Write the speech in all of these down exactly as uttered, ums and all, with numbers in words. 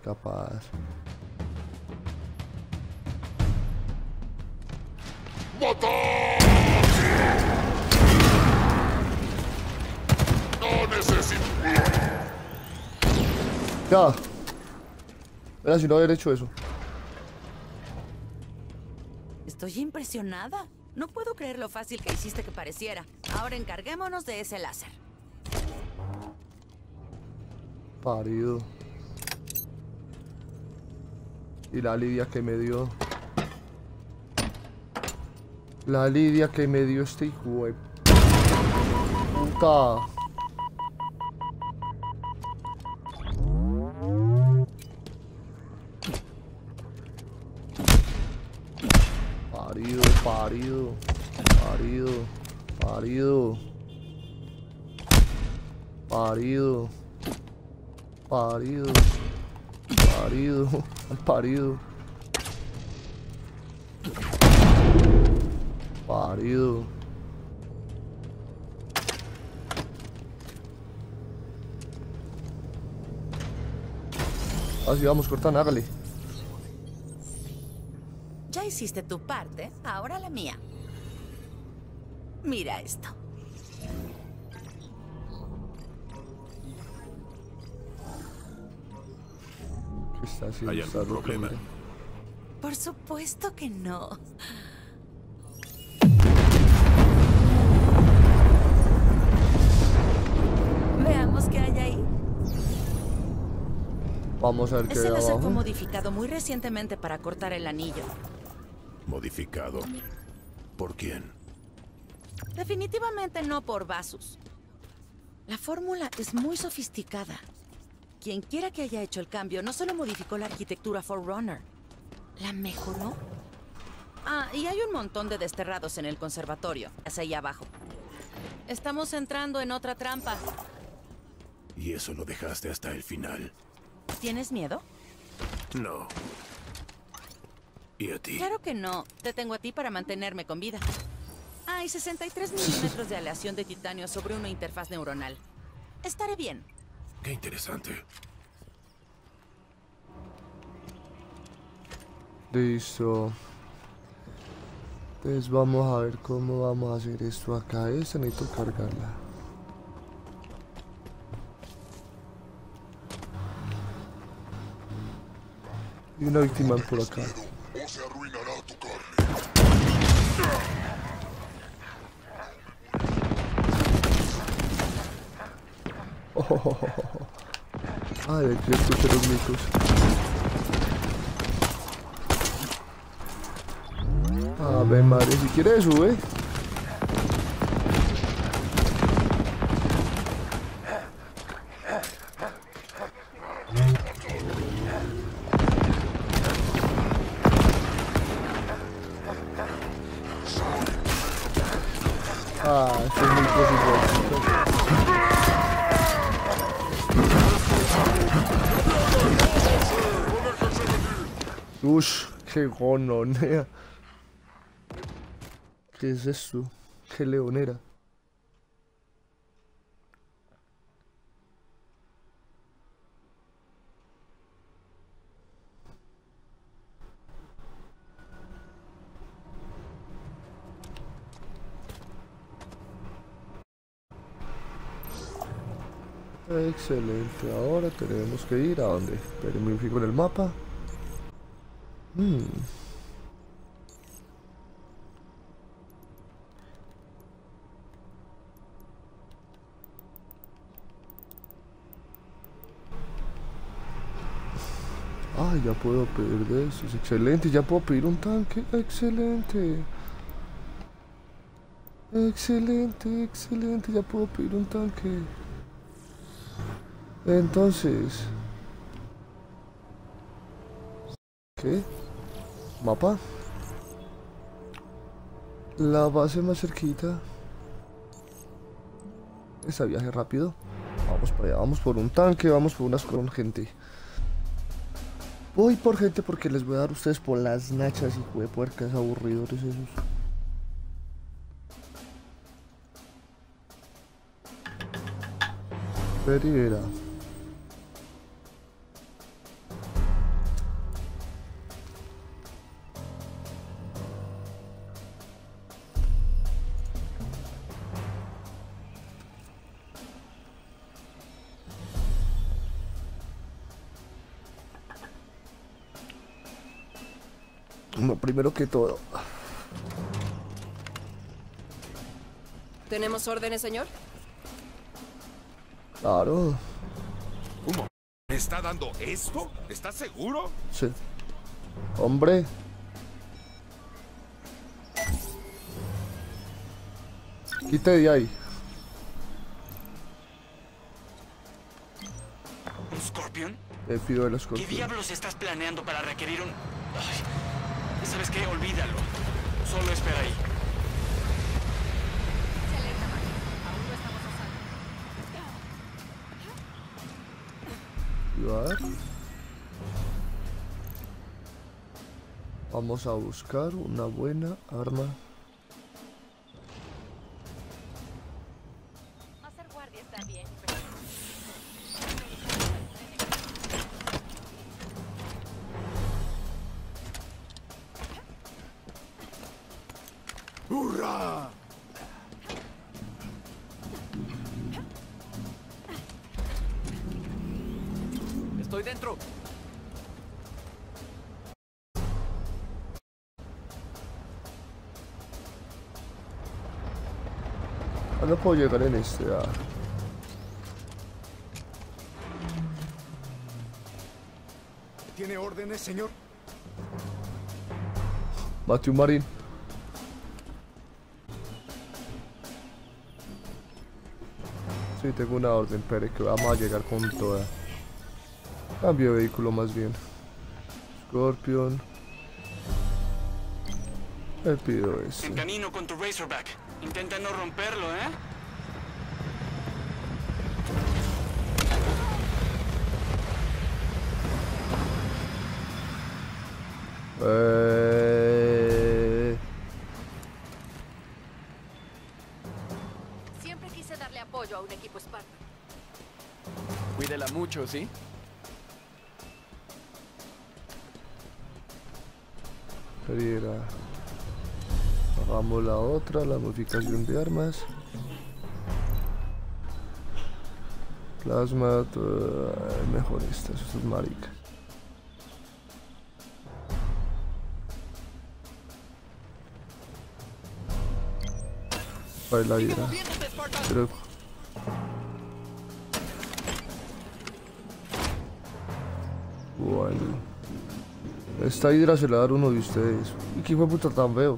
capaz. ¡Matar! ¡No necesito! Ya. Era si no haber hecho eso. Estoy impresionada. No puedo creer lo fácil que hiciste que pareciera. Ahora encarguémonos de ese láser. Parido. Y la lidia que me dio. La lidia que me dio este hijo de puta. Parido, parido, parido, parido, parido, parido, parido, al parido, parido. Así vamos, Cortana, hágale. Ya hiciste tu parte, ahora la mía. Mira esto. ¿Qué está haciendo? ¿Hay esta algún roca, problema? mira? Por supuesto que no. Veamos qué hay ahí. Vamos a ver qué Ese hay láser fue abajo. modificado muy recientemente para cortar el anillo. ¿Modificado? ¿Por quién? Definitivamente no por Vasus. La fórmula es muy sofisticada. Quien quiera que haya hecho el cambio no solo modificó la arquitectura Forerunner, la mejoró. Ah, y hay un montón de desterrados en el conservatorio, hacia ahí abajo. Estamos entrando en otra trampa. Y eso lo dejaste hasta el final. ¿Tienes miedo? No. ¿Y a ti? Claro que no. Te tengo a ti para mantenerme con vida. Hay sesenta y tres milímetros de aleación de titanio sobre una interfaz neuronal. Estaré bien. Qué interesante. Listo. Entonces vamos a ver cómo vamos a hacer esto acá. Esta necesito cargarla. Y una víctima por acá. O se arruinará tu carne. Oh, oh, oh, oh. Ay, aquí escuché los micos. A ver, madre, si quiere sube. Ah, este es muy posible. Ush, qué gononea. ¿Qué es esto? Qué leonera. Excelente, ahora tenemos que ir a dónde. Pero me fijo en el mapa. Hmm. Ah, ya puedo pedir de esos. Excelente, ya puedo pedir un tanque. Excelente. Excelente, excelente, ya puedo pedir un tanque. Entonces, ¿qué? ¿Mapa? La base más cerquita. Ese viaje rápido. Vamos para allá, vamos por un tanque, vamos por unas con gente. Voy por gente porque les voy a dar a ustedes por las nachas, hijo de puercas aburridores esos. Verira. No, primero que todo. ¿Tenemos órdenes, señor? Claro. ¿Cómo? ¿Me está dando esto? ¿Estás seguro? Sí. Hombre. Quite de ahí. ¿Un Scorpion? Le pido el ¿Qué escorpión. diablos estás planeando para requerir un...? Ay, ¿sabes qué? Olvídalo. Solo espera ahí. Ayudar. Vamos a buscar una buena arma. Hacer guardia está bien. ¡Hurra! Estoy dentro. Ah, no puedo llegar en este. Ah. ¿Tiene órdenes, señor? Mate un marín. Sí, tengo una orden, pero que vamos a llegar con toda. Cambio de vehículo más bien. Scorpion. Le pido En este. camino con tu Razorback. Intenta no romperlo, ¿eh? Eh... Siempre quise darle apoyo a un equipo Spartan. Cuídela mucho, ¿sí? Pereira. Hagamos la otra, la modificación de armas. Plasma, todo, eh, mejor estas, estos maricas. Para la hidra. Pero... Bueno. Esta hidra se la da a uno de ustedes. ¿Y qué fue puta tan feo?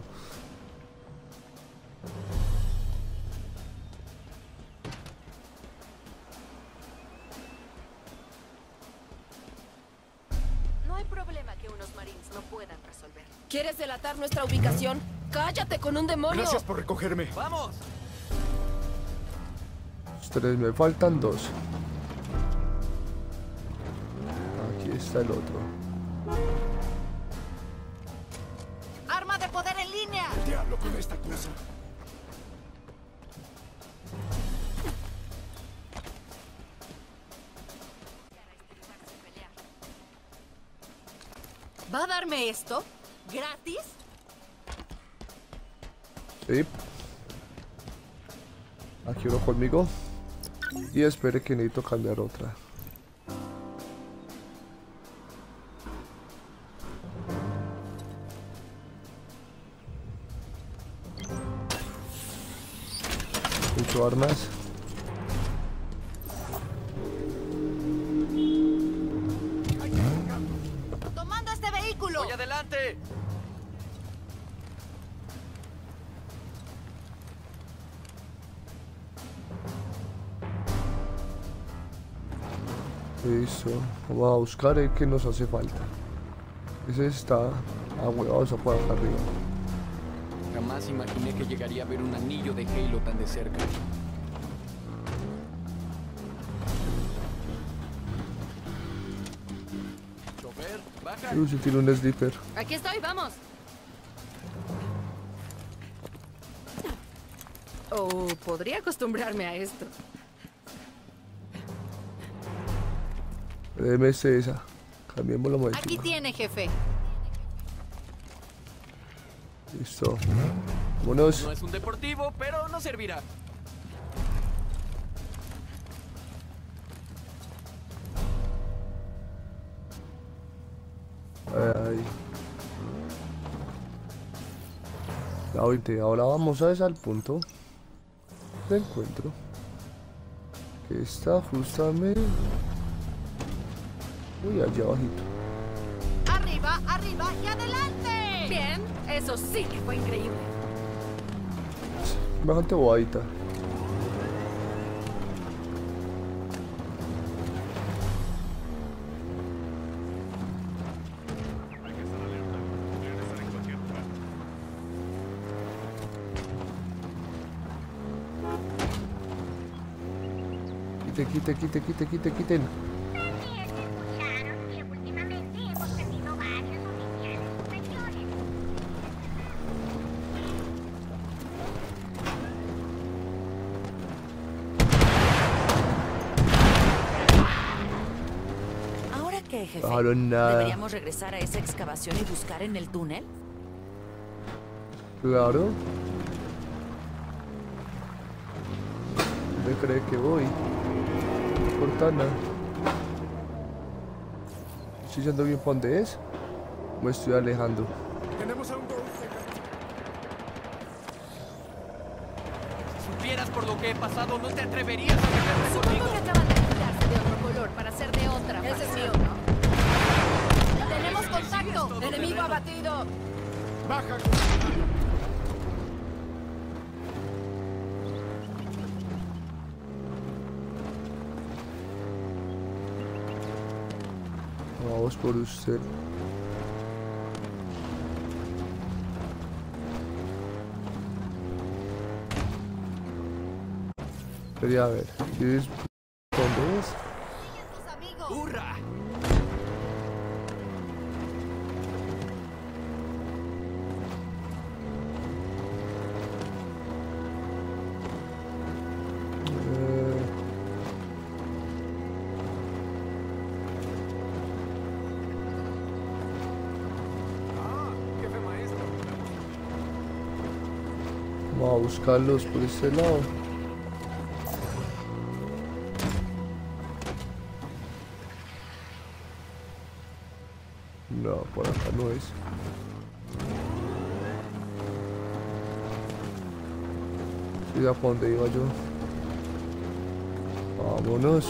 No hay problema que unos marines no puedan resolver. ¿Quieres delatar nuestra ubicación? ¡Cállate con un demonio! Gracias por recogerme. ¡Vamos! Los tres, me faltan dos. Aquí está el otro. ¡Arma de poder en línea! Diablo con esta cosa. ¿Va a darme esto? ¿Gratis? Sí. Aquí uno conmigo. Y espere que necesito cambiar otra. Ocho armas. ¡Tomando este vehículo! ¡Voy adelante! Listo. Vamos a buscar el que nos hace falta. Ese está ahuevado, se puede acá arriba. Jamás imaginé que llegaría a ver un anillo de Halo tan de cerca. Chofer, baja. Uy, se tiene un slipper. Aquí estoy, vamos. Oh, podría acostumbrarme a esto. Déjeme este, esa. Cambiemos la modelo. Aquí tiene, jefe. Listo. Vámonos. No es un deportivo, pero no servirá. Ay. Ahorita, ahora vamos a ese al punto de encuentro. Que está justamente muy allá abajito. Arriba, arriba y adelante. Bien, eso sí que fue increíble. Bastante bobadita. Quite, quite, quite, quite, quite, quiten. También escucharon que últimamente hemos tenido varios oficiales superiores. ¿Ahora qué, jefe? Claro, nada. ¿Deberíamos regresar a esa excavación y buscar en el túnel? Claro. ¿Dónde cree que voy? Cortana. ¿Estoy yendo bien para dónde es? Me estoy alejando. Tenemos a un Si supieras por lo que he pasado, no te atreverías a meterme Supongo conmigo. que acaban de pintarse de otro color para ser de otra. Ese es mío, ¿no? ¡Tenemos contacto! ¡Enemigo abatido! baja. Vamos por usted. Quería ver. ¿Quieres dónde es? ¡Siguen tus amigos! ¡Hurra! Eh, Ah, jefe maestro. Vamos a buscarlos por este lado. No, por acá no es. ¿Y a dónde iba yo? Vámonos.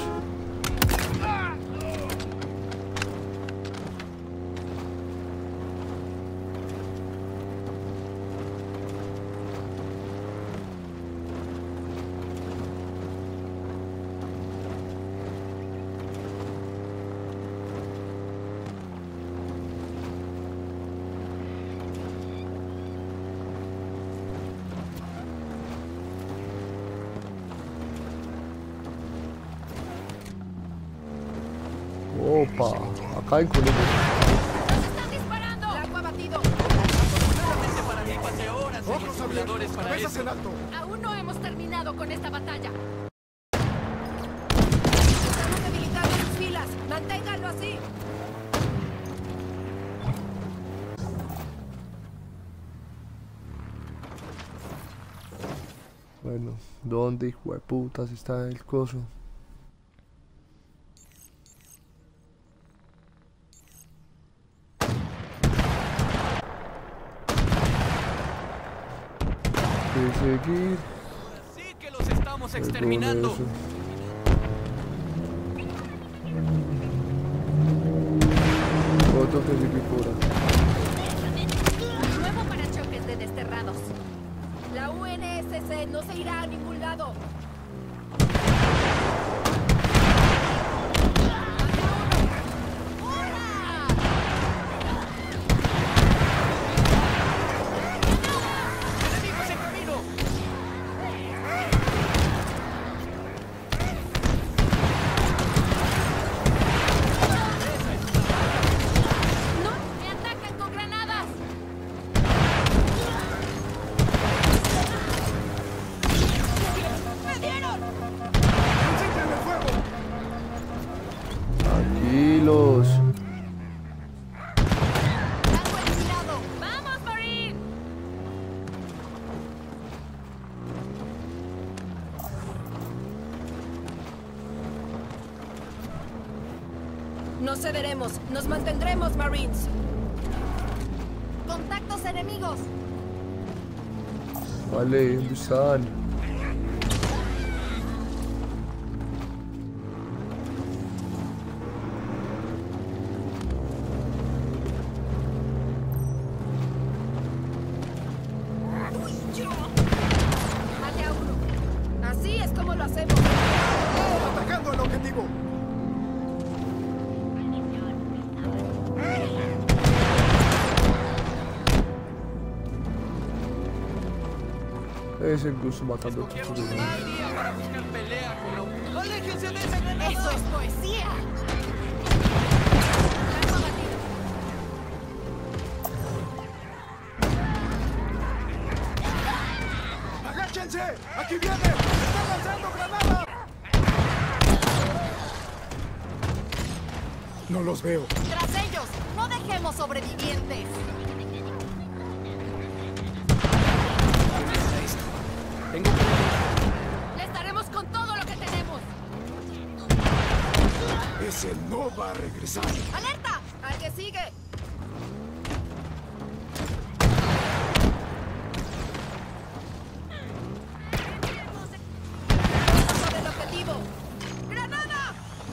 Opa, acá en Colombia. ¡Nos están disparando! ¡Blanco abatido! Solamente para mí pasé horas en los Ojos simuladores abiertos, para cabezas eso. en alto. Aún no hemos terminado con esta batalla. Estamos debilitando sus filas. ¡Manténganlo así! Bueno, ¿dónde hijo de putas está el coso? Hay que seguir. Sí que los estamos Perdón, exterminando. eso. Otro que se picura. Nuevo parachoques de desterrados. La U N S C no se irá a ningún lado. ¡Enemigos en camino! ¡No! ¡Me atacan con granadas! ¡Me dieron! ¡Encienden el fuego! Tranquilos. ¡Blanco eliminado! ¡Vamos, Marine! No cederemos. Nos mantendremos, Marines. ¡Contactos enemigos! Vale, ¿dónde están? Mate a uno. Así es como lo hacemos. ¡Atacando al objetivo! Es el gusto matando a Escogemos tus un mal día para buscar pelea con la... ¡Aléjense de ese granada! ¡Eso es poesía! ¡Agáchense! ¡Aquí viene! ¡Están lanzando granadas! No los veo. ¡Tras ellos! ¡No dejemos sobrevivientes! Tengo que... ¡Les daremos con todo lo que tenemos! Ese no va a regresar. ¡Alerta! ¡Al que sigue! ¡Sobre el objetivo! ¡Granada!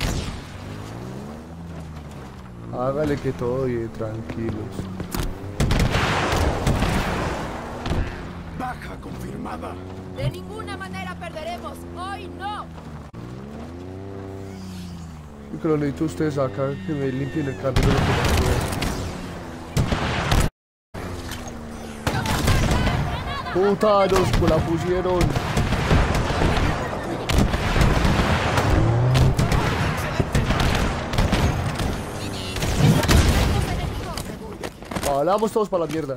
Hágale que todo bien, tranquilos. Baja confirmada. De ninguna manera perderemos. ¡Hoy no! Yo creo que necesito ustedes acá que me limpien el camino. Lo que no puedo. ¡Puta! Nos la pusieron. Hablamos todos para la mierda.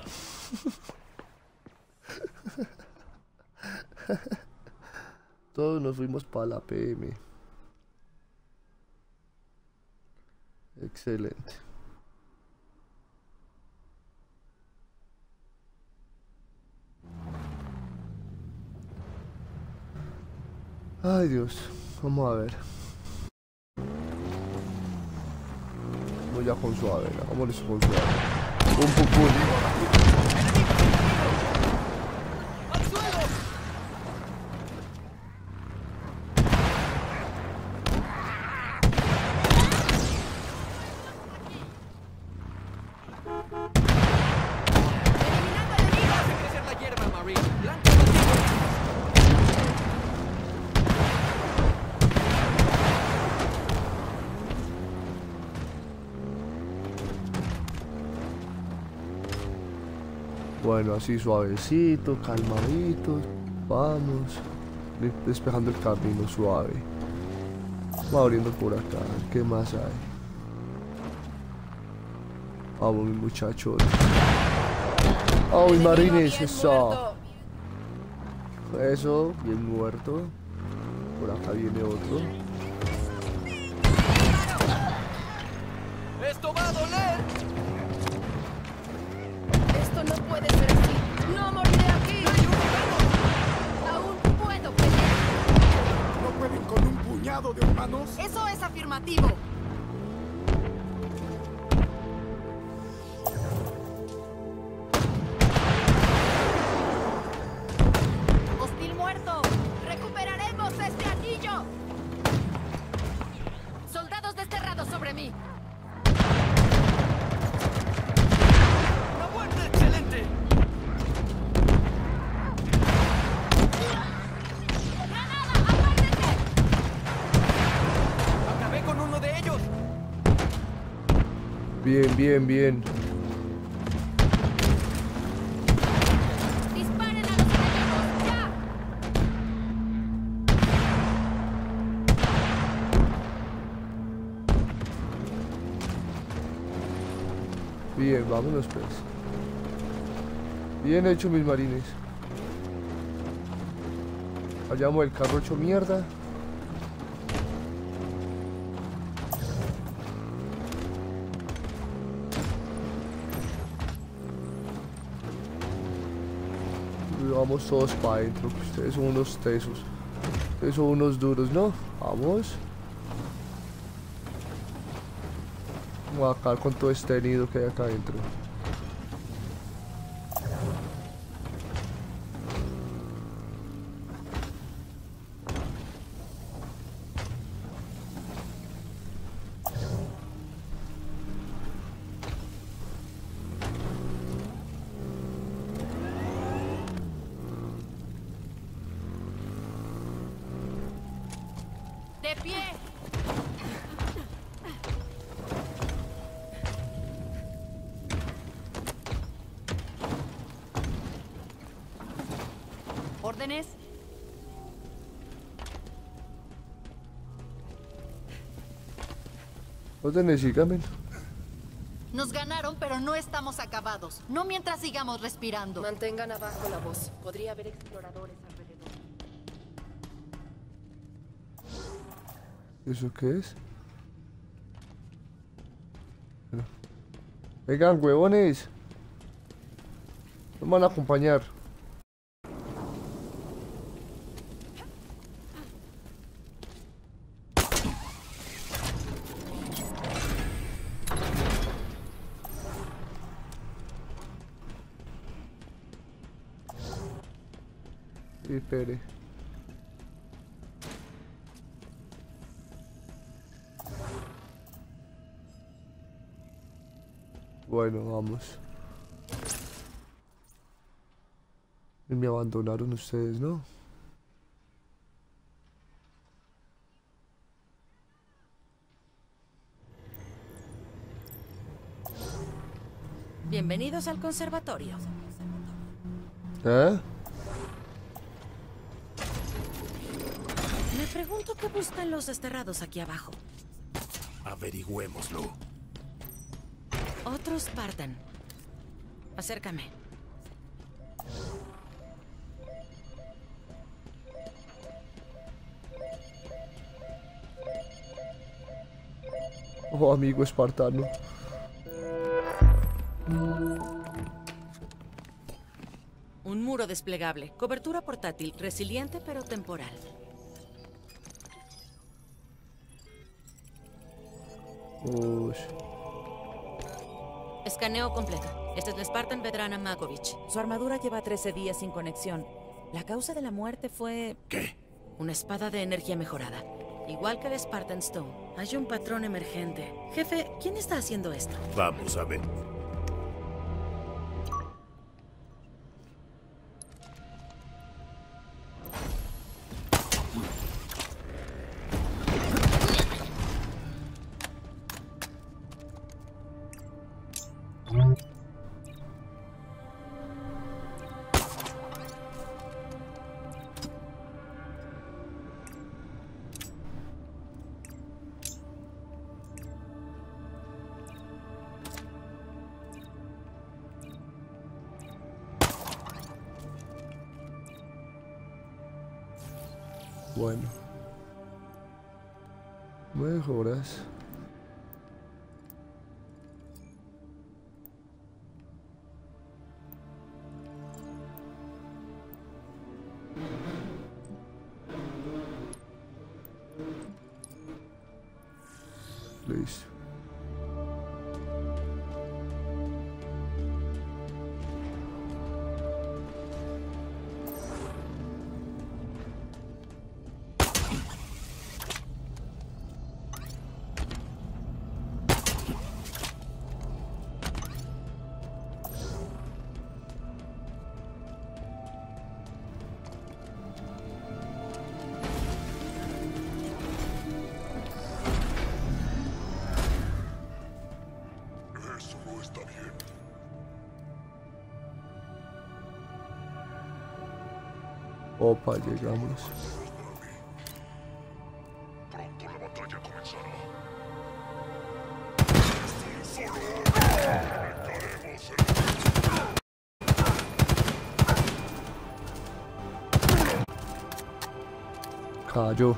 Todos nos fuimos para la P M. Excelente. Ay Dios, vamos a ver. Vamos ya con suave, vámonos con suave. Un poco. Bueno, así suavecito, calmadito. Vamos. Despejando el camino suave. Va abriendo por acá. ¿Qué más hay? Vamos, mis muchachos. Oh, mis marines, eso. Eso, bien muerto. Por acá viene otro. ¡Esto va a doler! Esto no puede ser así. ¡No moriré aquí! ¡Aún puedo pelear! ¿No pueden con un puñado de humanos? Eso es afirmativo. Hostil muerto. Recuperaremos este anillo. Soldados desterrados sobre mí. ¡Una muerte excelente! ¡Granada! ¡Apártense! ¡Acabé con uno de ellos! Bien, bien, bien. ¡Disparen a los enemigos! ¡Ya! Bien, vámonos pues. Bien hecho, mis marines. Hallamos el carro hecho mierda. Y vamos todos para adentro, que ustedes son unos tesos. Ustedes son unos duros, ¿no? Vamos. Vamos a acabar con todo este nido que hay acá adentro. ¡De pie! ¿Órdenes? Órdenes, síganme. Nos ganaron, pero no estamos acabados. No mientras sigamos respirando. Mantengan abajo la voz. Podría haber exploradores alrededor. ¿Eso qué es? Bueno. Vengan, huevones. Nos van a acompañar. Y espere. Bueno, vamos. Y me abandonaron ustedes, ¿no? Bienvenidos al conservatorio. ¿Eh? Me pregunto qué buscan los desterrados aquí abajo. Averigüémoslo. Otro Spartan. Acércame. Oh, amigo espartano. Un muro desplegable. Cobertura portátil. Resiliente pero temporal. Uy. Escaneo completo. Esta es la Spartan veterana Makovich. Su armadura lleva trece días sin conexión. La causa de la muerte fue... ¿Qué? Una espada de energía mejorada. Igual que el Spartan Stone. Hay un patrón emergente. Jefe, ¿quién está haciendo esto? Vamos a ver. Bueno. Mejoras. Listo. Opa, llegamos. Pronto la batalla comenzará. Cayó.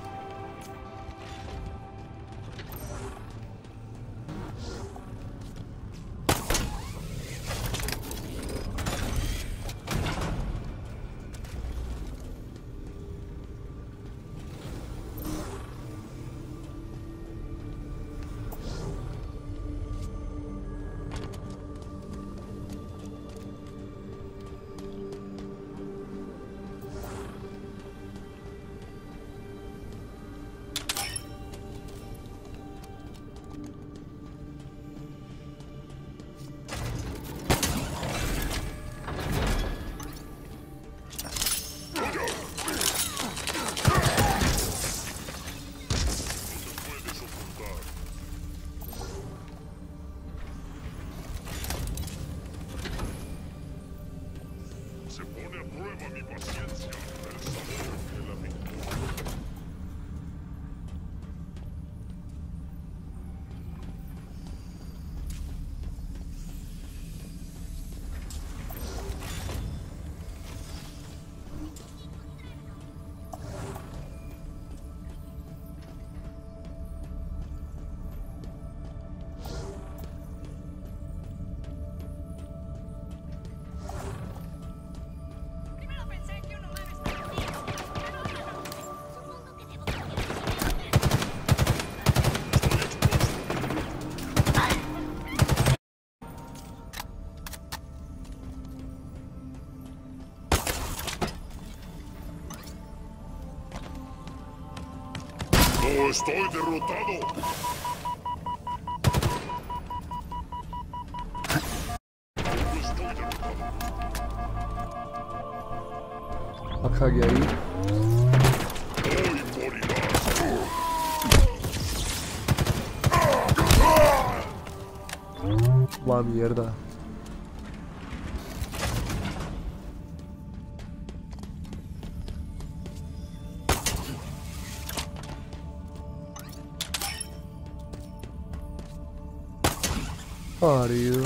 No estoy derrotado. Akagi ahí. Va mierda. Parido.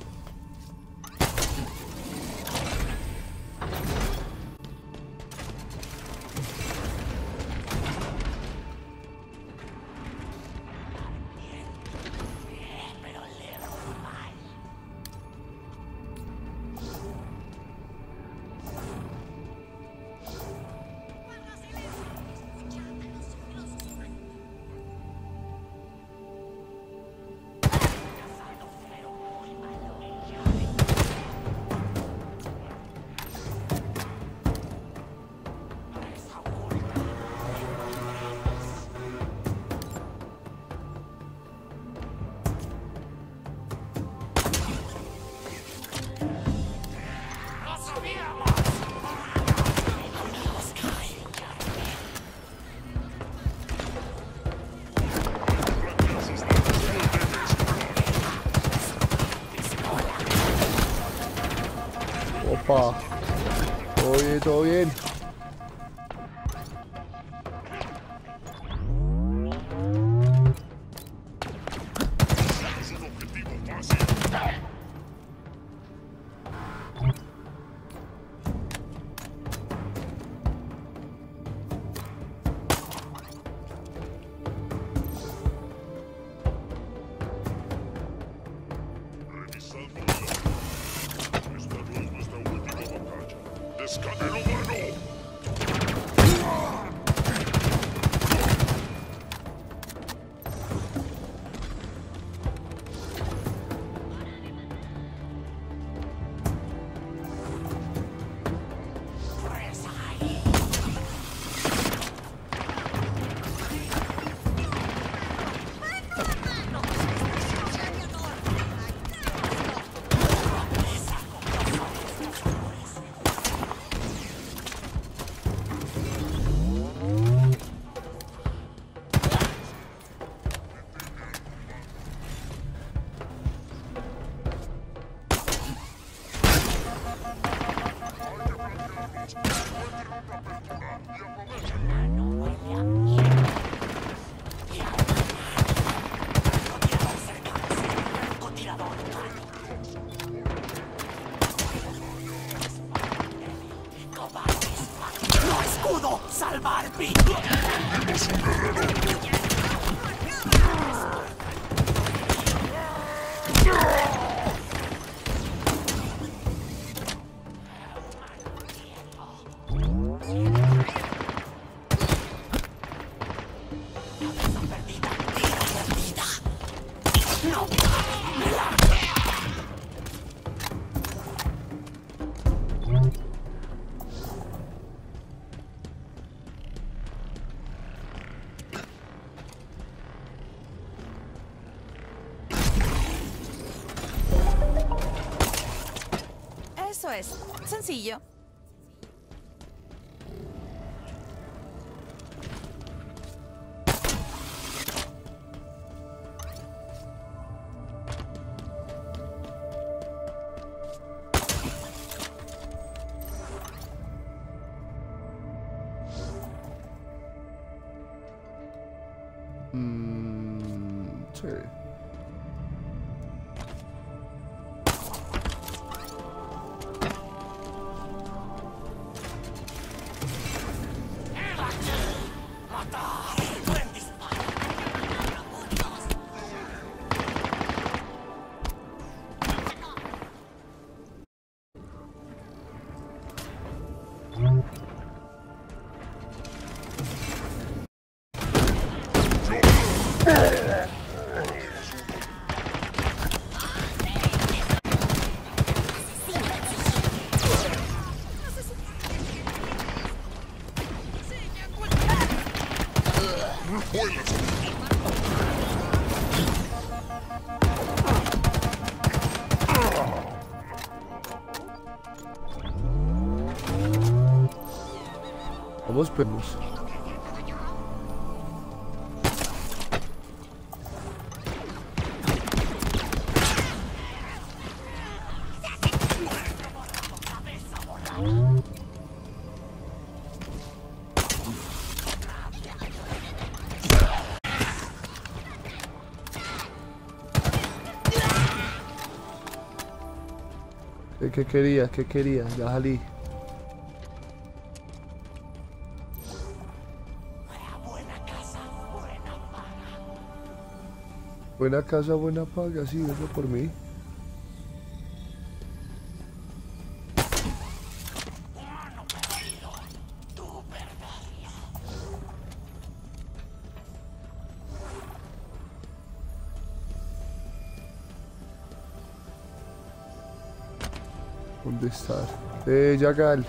Opa. Todo bien, todo bien. Eso es sencillo. Mm, sí. Vamos, perros. ¿Qué, qué quería? ¿Qué quería? Ya salí. Buena casa, buena paga, sí, venga por mí. ¿Dónde está? Eh, Yagal.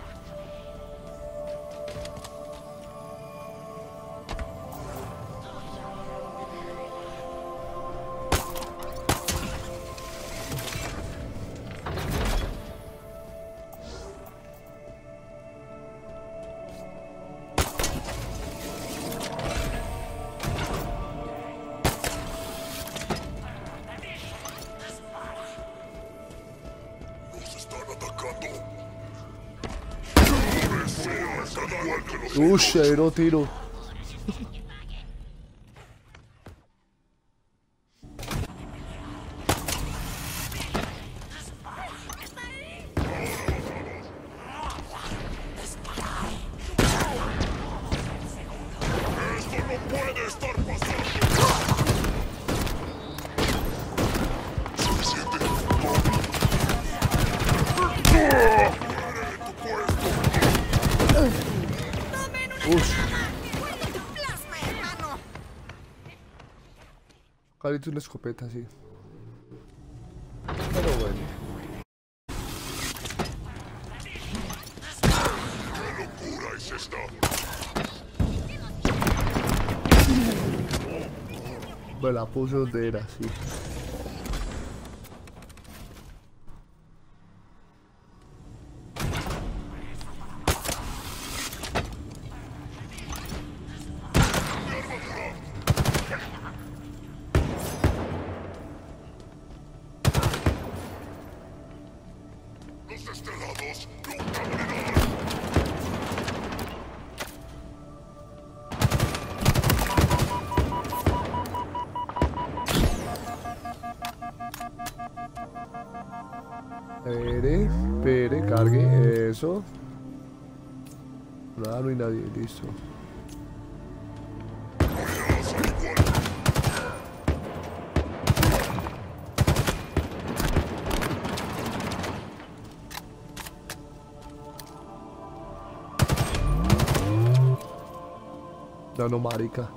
Ush, aero tiro. Ahorita una escopeta, sí. Pero bueno. ¿Qué locura es esta? Me la puse donde era, sí. Espere, espere, cargue eso. Nada, no hay nadie, listo. No, no, marica.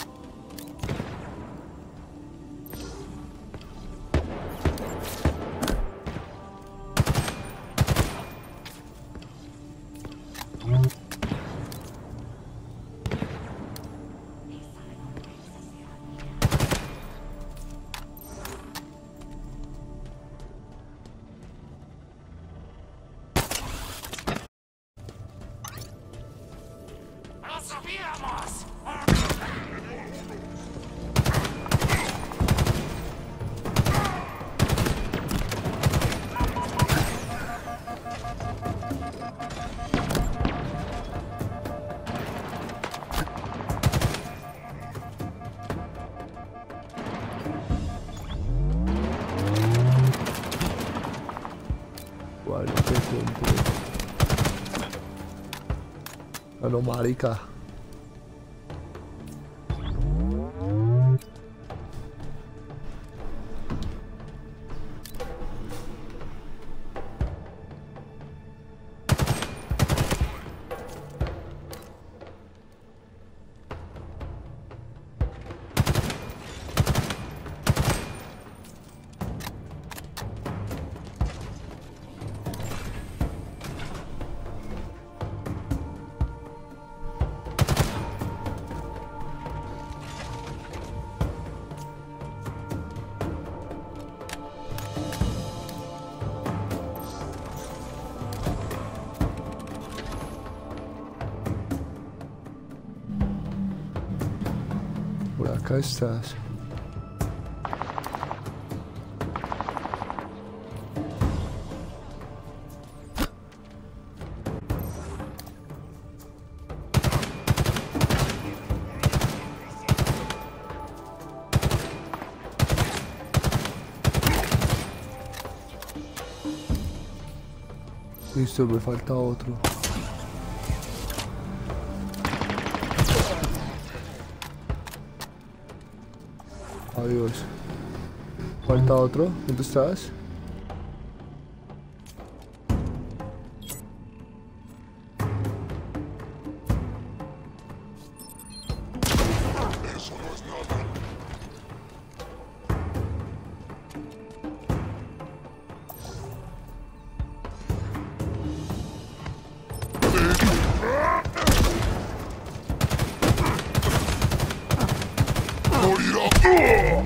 Ah, no, marica. Por acá estás. Listo, me falta otro. Adiós. Falta otro. ¿Dónde estás? Eso no es nada. Morirá.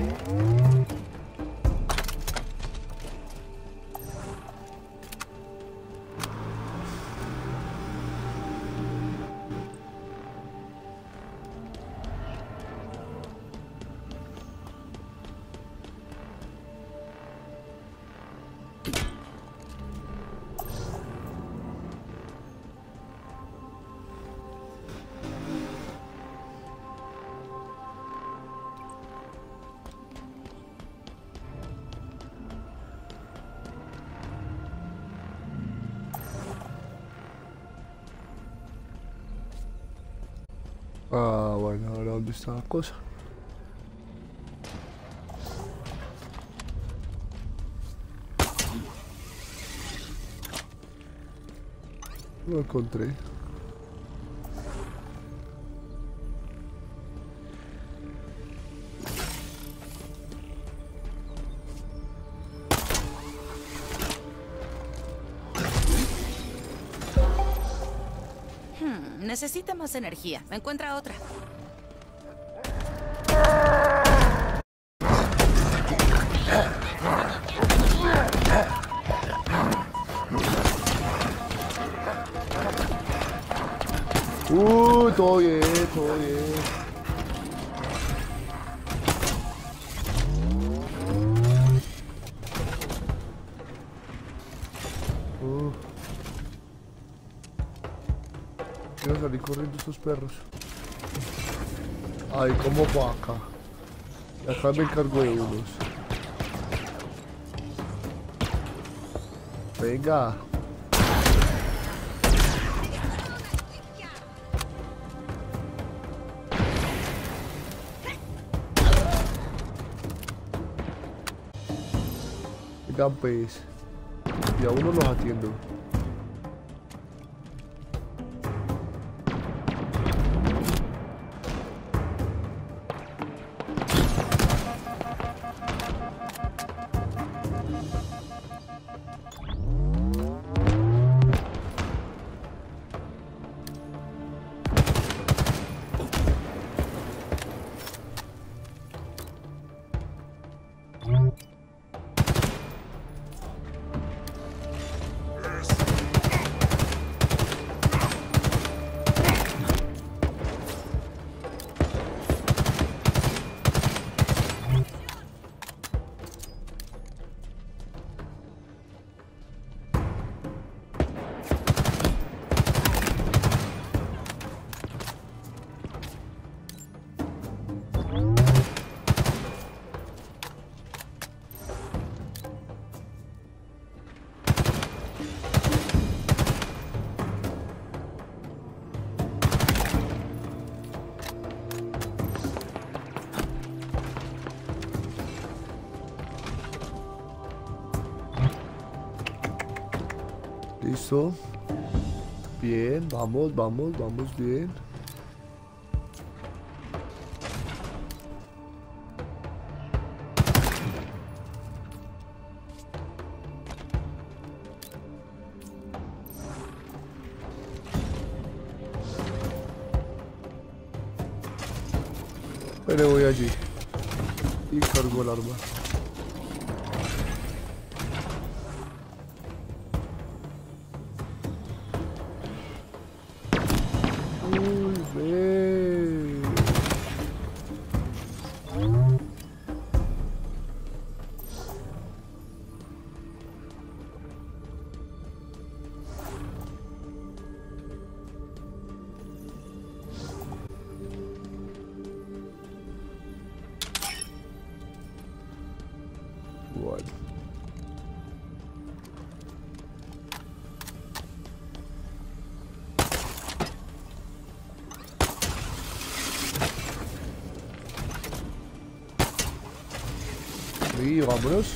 Ah, bueno, ahora ¿dónde está la cosa? Lo encontré. Hmm, necesita más energía. Encuentra otra. Uy, todo bien, todo bien. Uh. Quiero salir corriendo estos perros. Ay, como vaca. Y acá me encargo de unos. Venga. Vengan pues. Y a uno los atiendo. Listo. Bien, vamos, vamos, vamos bien. Pero voy allí y cargo el arma. Bueno. Y vámonos.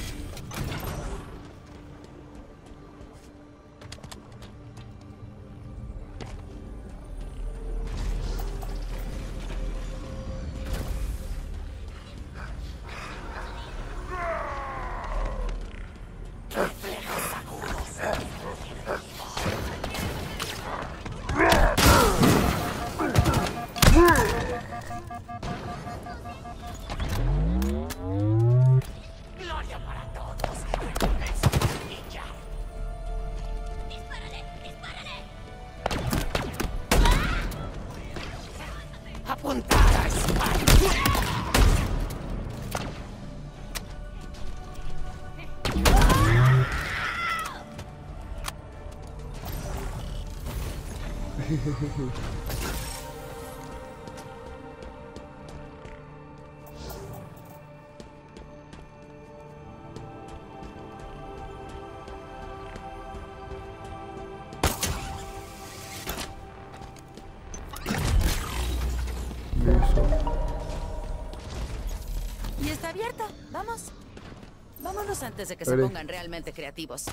Y está abierto. Vamos. Vámonos antes de que Veré. se pongan realmente creativos.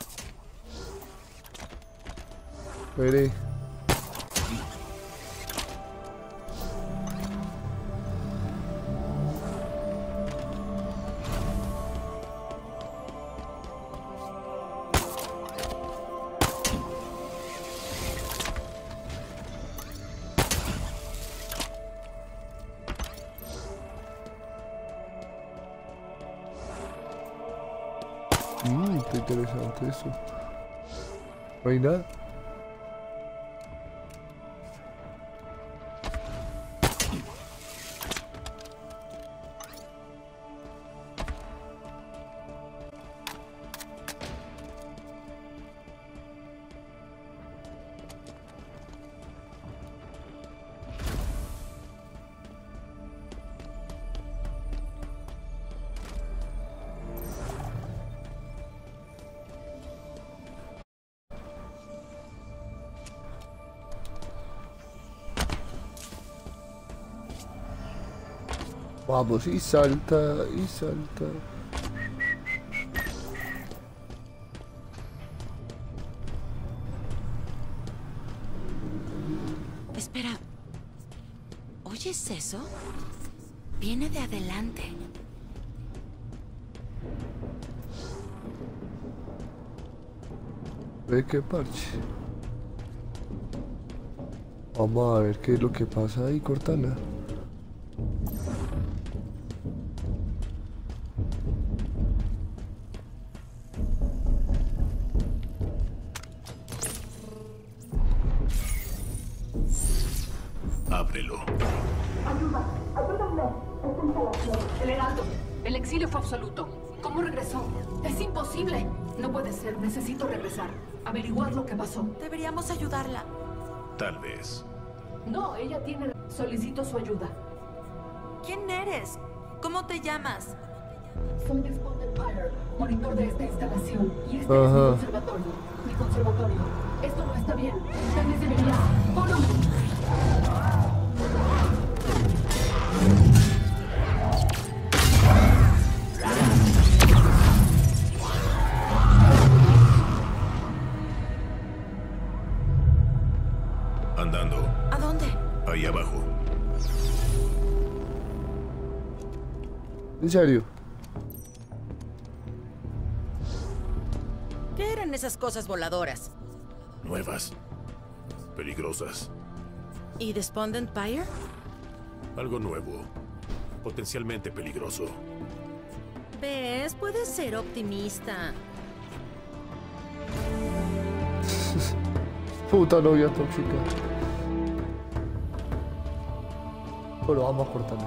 Veré. Mmm, está interesante eso. ¿No hay nada? Vamos, y salta, y salta. Espera. ¿Oyes eso? Viene de adelante. Ve qué parche. Vamos a ver qué es lo que pasa ahí, Cortana. Ábrelo. Ayuda, ayúdame. Esta instalación. El heraldo. El exilio fue absoluto. ¿Cómo regresó? Es imposible. No puede ser. Necesito regresar. Averiguar lo que pasó. Deberíamos ayudarla. Tal vez. No, ella tiene... Solicito su ayuda. ¿Quién eres? ¿Cómo te llamas? Soy Desmond Empire, monitor de esta instalación. Y este Ajá. es mi conservatorio. Mi conservatorio. Esto no está bien. Tal vez debería... ¡Polo! Andando. ¿A dónde? Ahí abajo. ¿En serio? ¿Qué eran esas cosas voladoras? Nuevas. Peligrosas. ¿Y Despondent Pyre? Algo nuevo. Potencialmente peligroso. ¿Ves? Puedes ser optimista. Puta novia tóxica. Pero vamos a cortarle.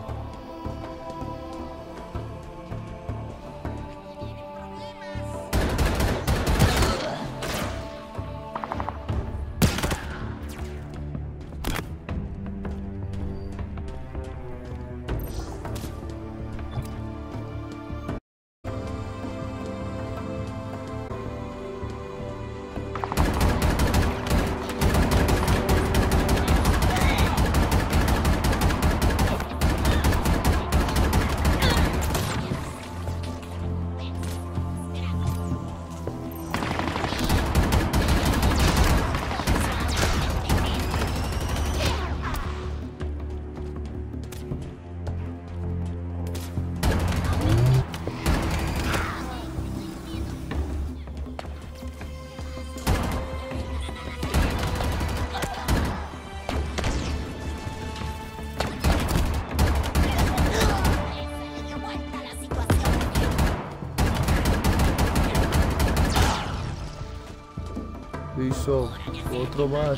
Eso, otro más.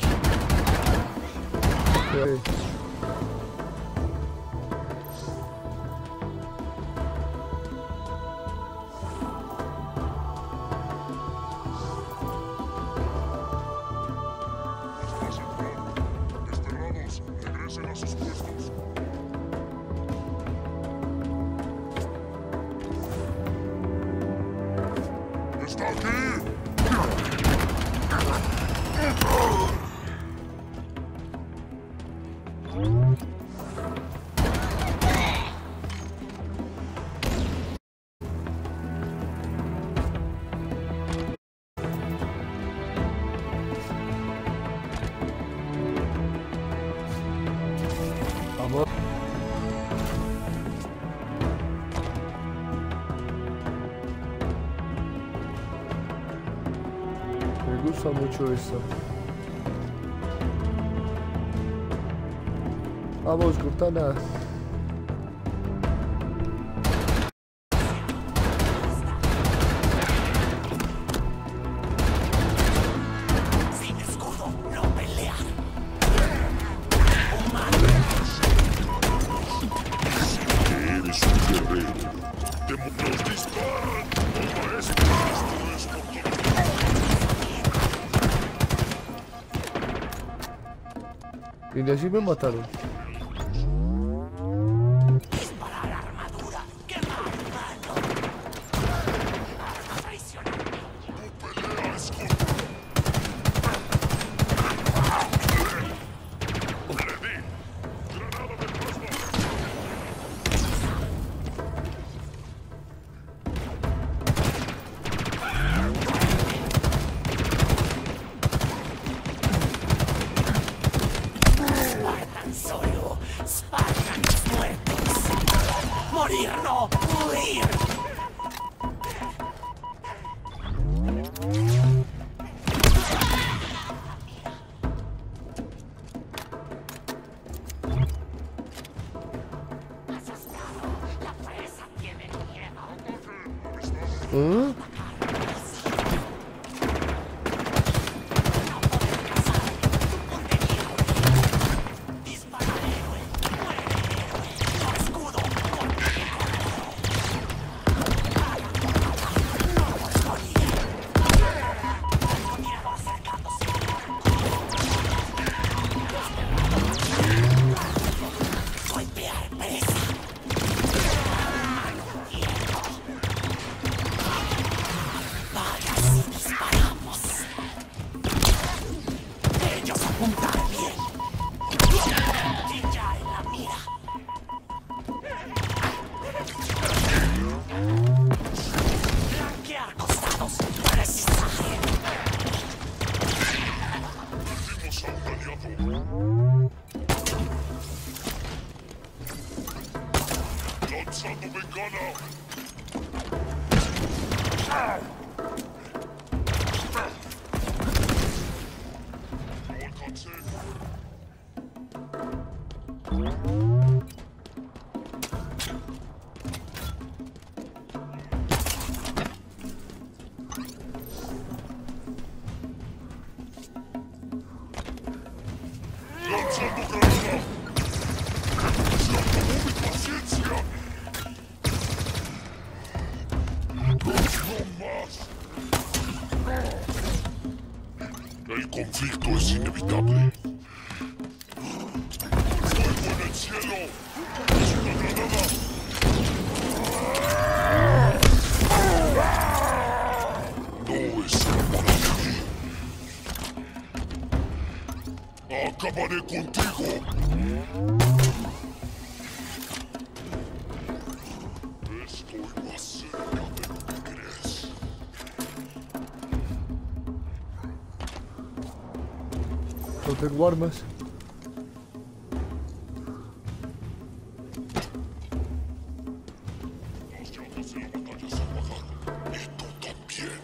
Okay. Me gusta mucho esto. Vamos, Cortana. Sin escudo, no pelear. Eres un guerrero. Demonios disparan. Toma esto. Esto es lo que... Y así me mataron. Disparar armadura. Quemar mano. Arma traicionera. Tu pelea es justa. Le di. Granada de plasma. Solo Spartans muertos. Morir, no huir. Asustado, la presa tiene miedo. ¿Eh? Lanzando bengala. No alcancé. Lanzando granada. Se acabó mi paciencia. No más. El conflicto es inevitable. ¡Fuego en el cielo! ¡Es una granada! No es para ti. Acabaré contigo. Estoy más cerca de lo que crees. No tengo armas. Las llamas de la batalla se apagaron. Y tú también.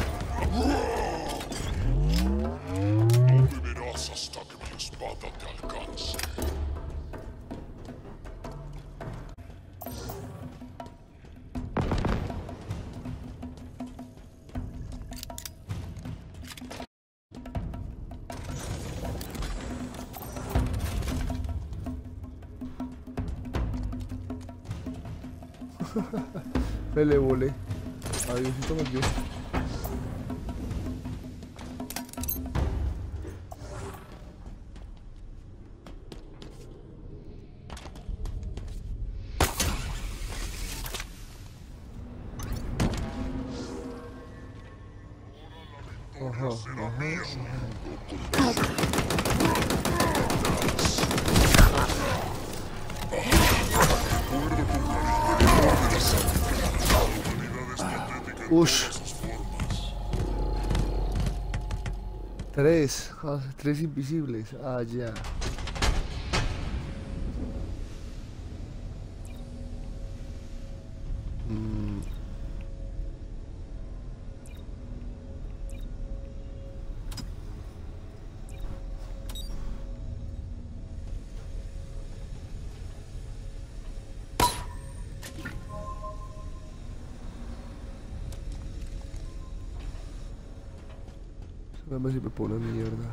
No beberás hasta que mi espada te alcance. Me le volé. Adiósito, me dio. Ajá, Ush. Tres. Ah, tres invisibles. Ah, ya. Mm. Nada más sirve por una mierda.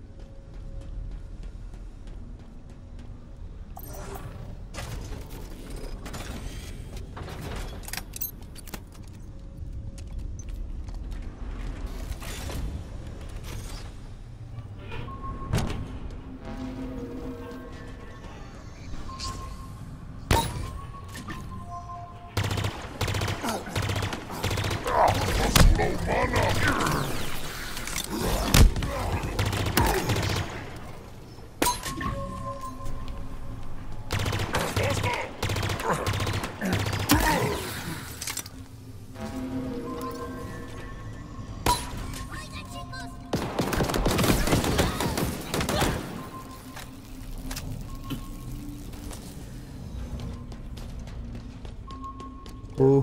Oh.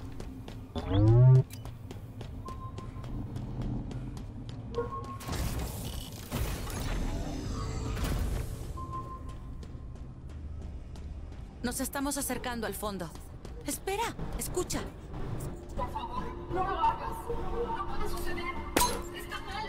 Nos estamos acercando al fondo. Espera, escucha. Por favor, no lo hagas. No puede suceder. Está mal.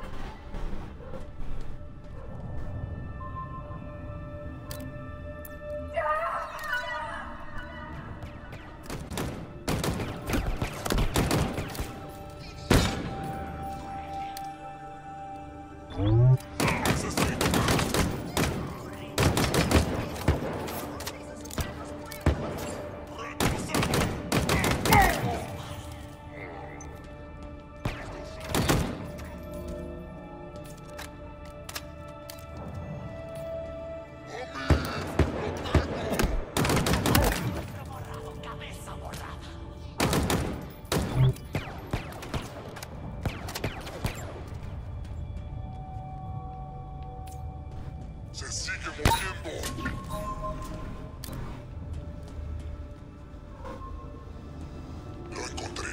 Se sigue moviendo. Lo encontré.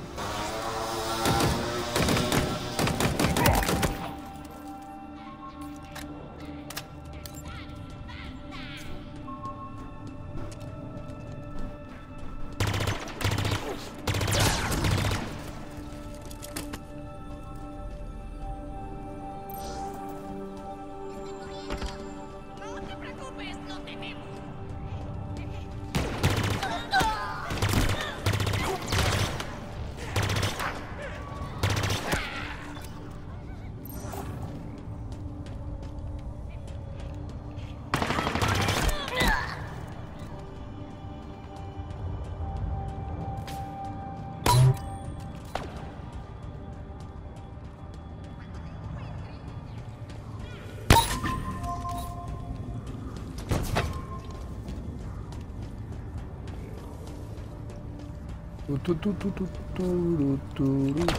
Tu, tu, tu, tu, tu, tu, tu, tu.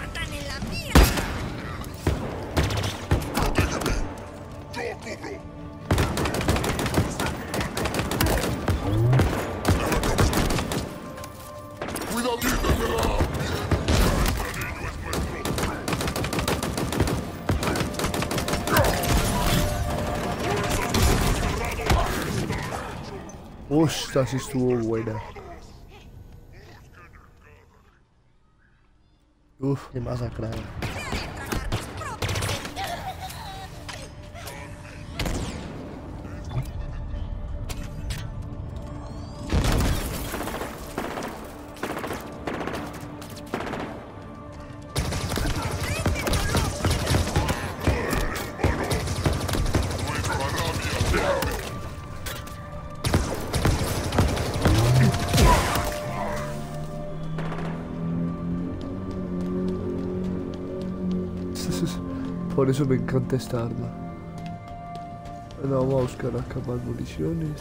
Ush, esta sí estuvo buena. Uf, qué masacrada. Por eso me encanta esta arma. Bueno, vamos a buscar acá más municiones.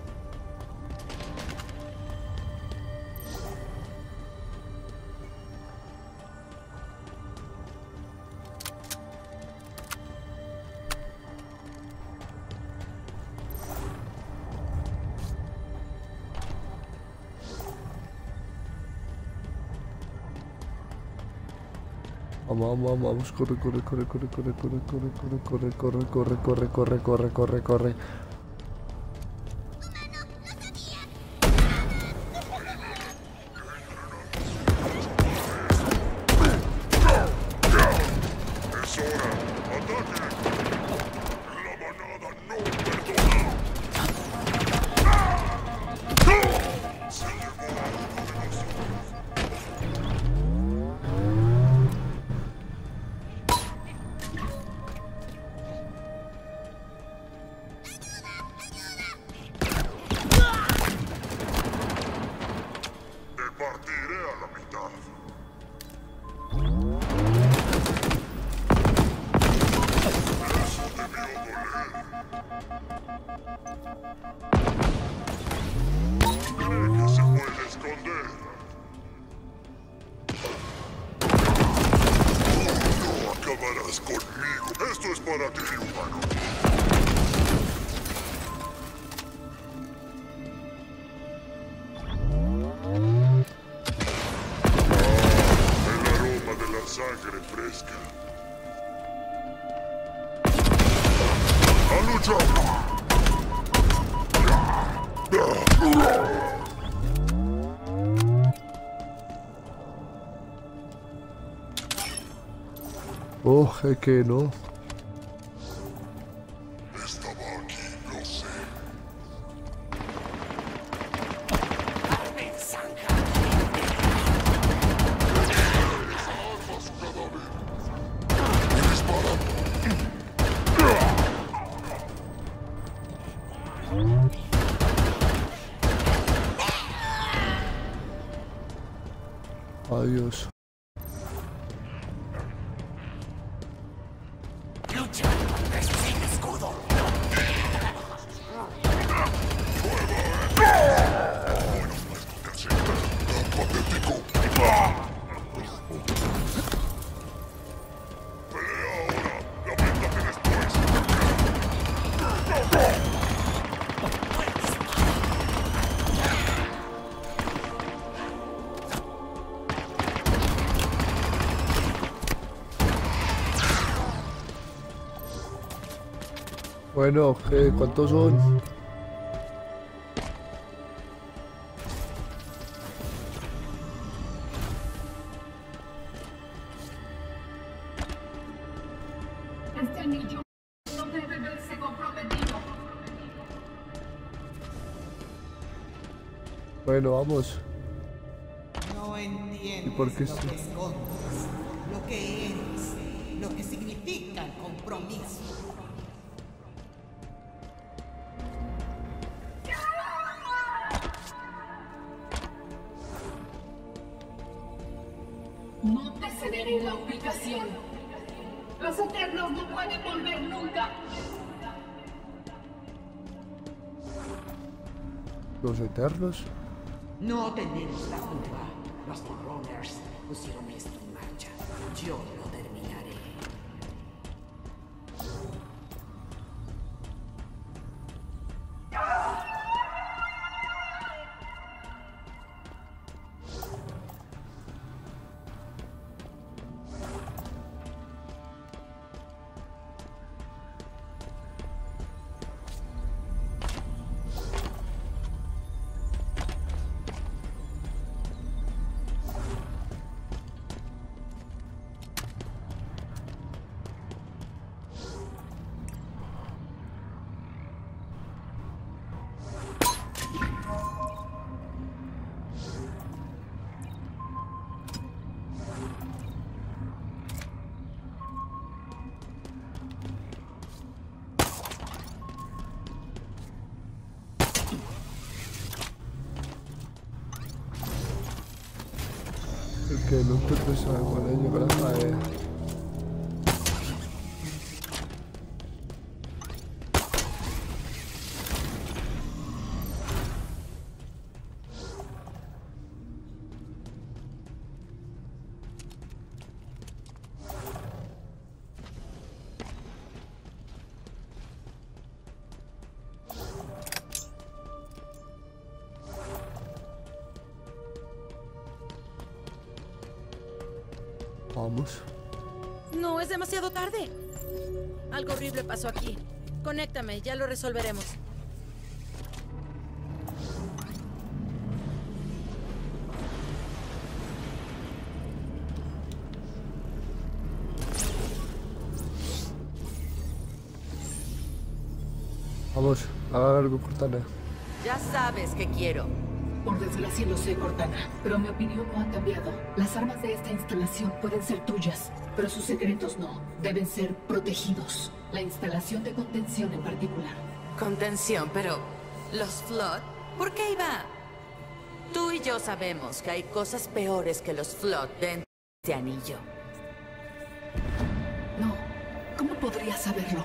Vamos, vamos, vamos, corre, corre, corre, corre, corre, corre, corre, corre, corre, corre, corre, corre, corre, corre, corre. Oh, es que no. Estaba aquí, lo sé. Adiós. Bueno, ¿qué? ¿Cuántos son? Este anillo no debe verse comprometido. Bueno, vamos. No entiendes ¿Y por qué lo sí? que escondes, lo que eres, lo que significa el compromiso. No te cederé la ubicación. Los Eternos no pueden volver nunca. ¿Los Eternos? No tenemos la culpa. Los Forerunners pusieron esto en marcha. Yo lo terminaré. El que no encuentre esa van a llegar a caer. Vamos. No, es demasiado tarde. Algo horrible pasó aquí. Conéctame, ya lo resolveremos. Vamos, haga algo, Cortana. Ya sabes que quiero. Por desgracia lo sé, Cortana, pero mi opinión no ha cambiado. Las armas de esta instalación pueden ser tuyas, pero sus secretos no. Deben ser protegidos. La instalación de contención en particular. Contención, pero... ¿los Flood? ¿Por qué iba? Tú y yo sabemos que hay cosas peores que los Flood dentro de este anillo. No. ¿Cómo podrías saberlo?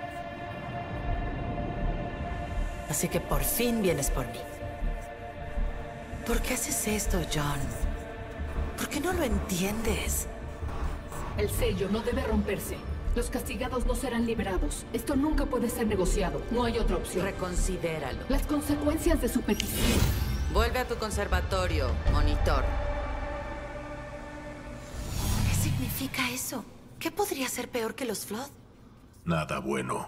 Así que por fin vienes por mí. ¿Por qué haces esto, John? ¿Por qué no lo entiendes? El sello no debe romperse. Los castigados no serán liberados. Esto nunca puede ser negociado. No hay otra opción. Reconsidéralo. Las consecuencias de su petición. Vuelve a tu conservatorio, monitor. ¿Qué significa eso? ¿Qué podría ser peor que los Flood? Nada bueno.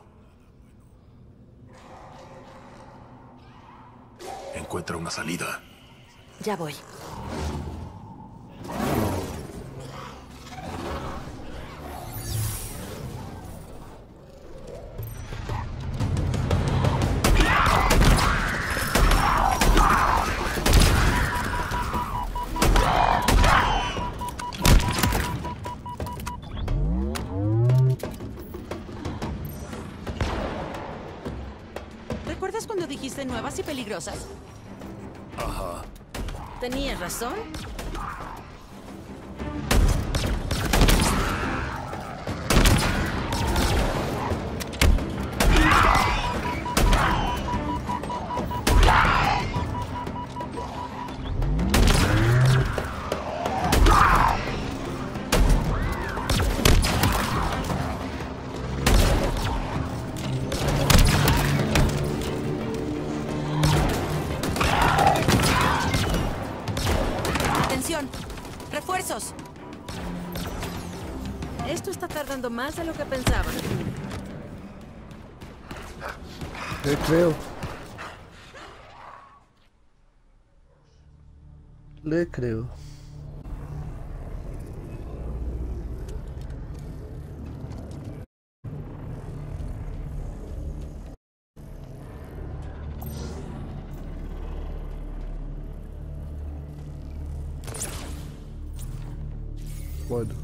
Encuentra una salida. Ya voy. ¿Recuerdas cuando dijiste nuevas y peligrosas? Ajá. ¿Tenías razón? ¡Refuerzos! Esto está tardando más de lo que pensaba. Le creo. Le creo. Bueno.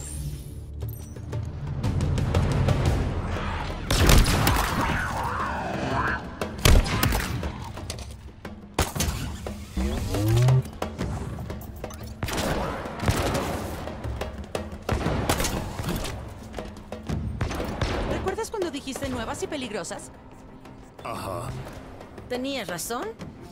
¿Recuerdas cuando dijiste nuevas y peligrosas? Ajá. ¿Tenías razón?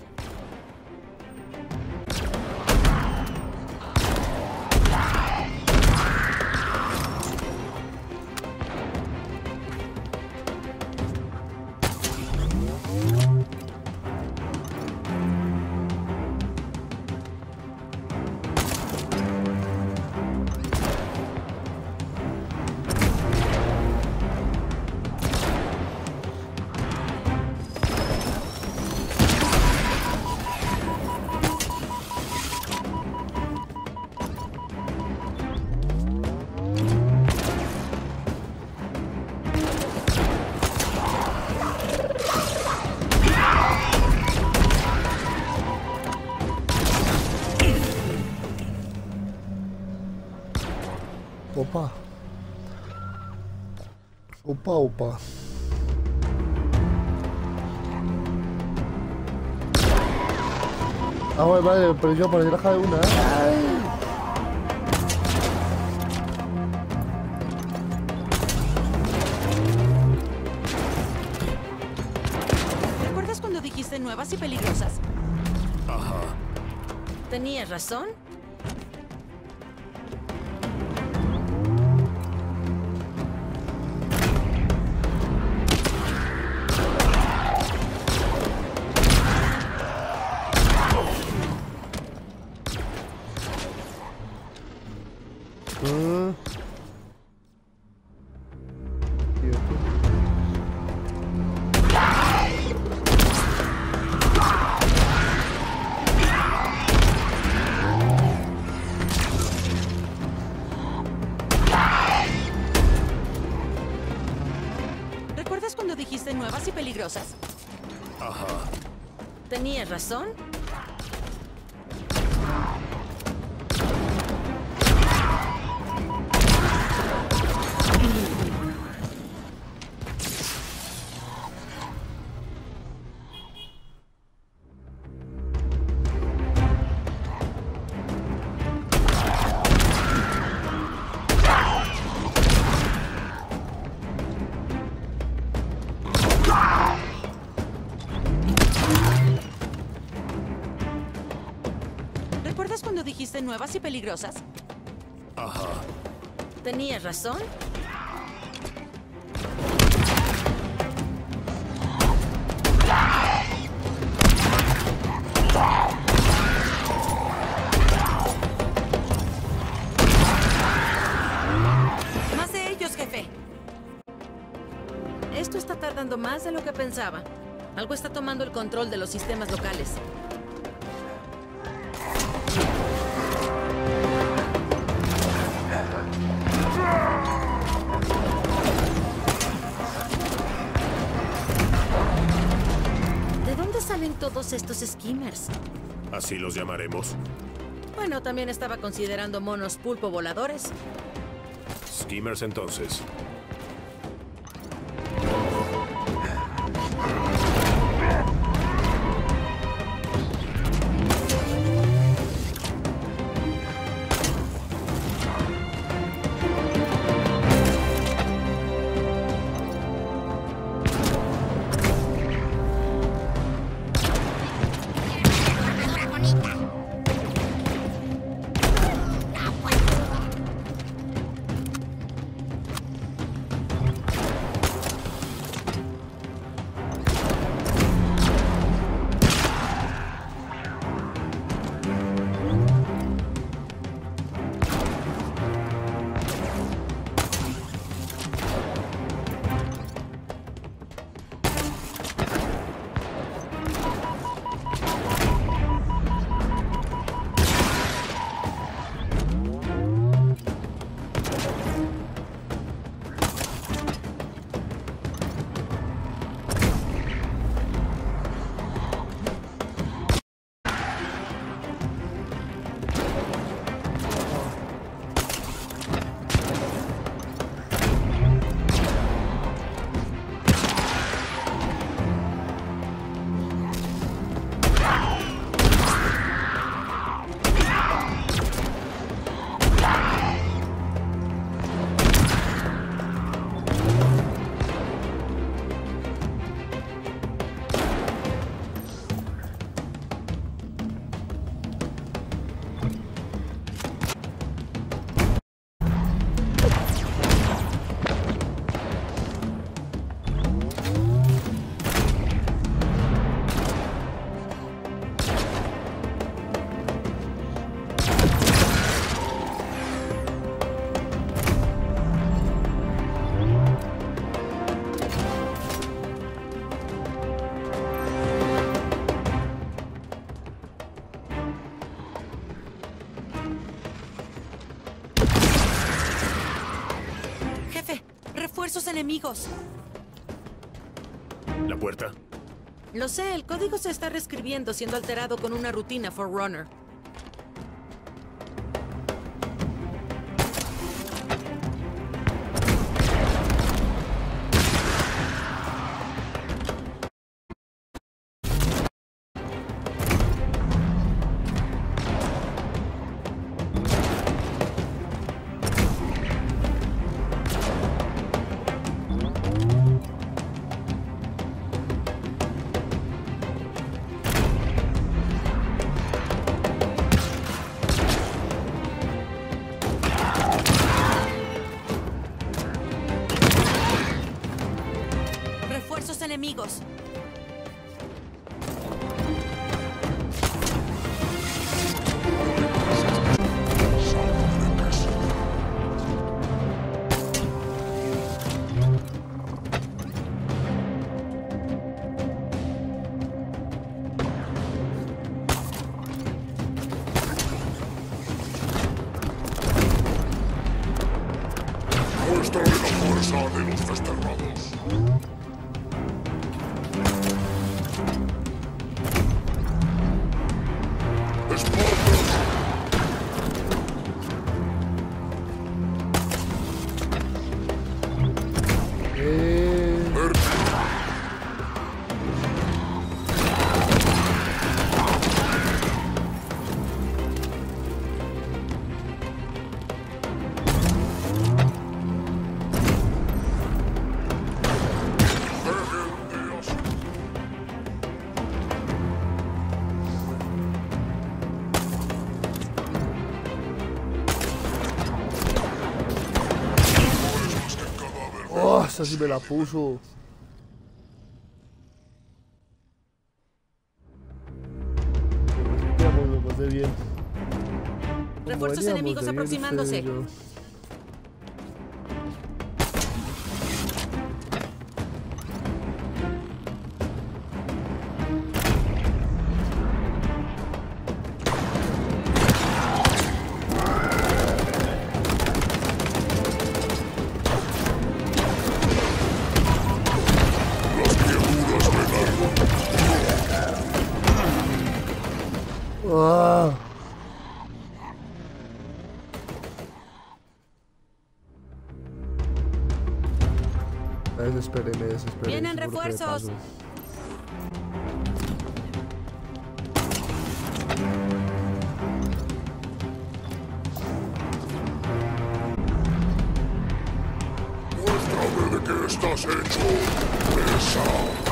Opa. Opa, opa. Ah, vale, vale, pero yo para ir a de una. ¡Ay! ¿Recuerdas cuando dijiste nuevas y peligrosas? Ajá. ¿Tenías razón? Ah. Quieto. ¿Recuerdas cuando dijiste nuevas y peligrosas? Ajá. ¿Tenías razón? ¿Recuerdas cuando dijiste nuevas y peligrosas? Ajá. ¿Tenías razón? Más de ellos, jefe. Esto está tardando más de lo que pensaba. Algo está tomando el control de los sistemas locales. ¿De dónde salen todos estos skimmers? Así los llamaremos. Bueno, también estaba considerando monos pulpo voladores. Skimmers entonces. Refuerzos enemigos. ¿La puerta? Lo sé, el código se está reescribiendo, siendo alterado con una rutina Forerunner. Enemigos. Muéstrale la fuerza de los desterrados. Oh, esa sí me la puso. Vamos, lo pasé bien. Refuerzos enemigos aproximándose. Ah. Me desesperé, me desesperé. Vienen refuerzos. Muéstrame de qué estás hecho, presa.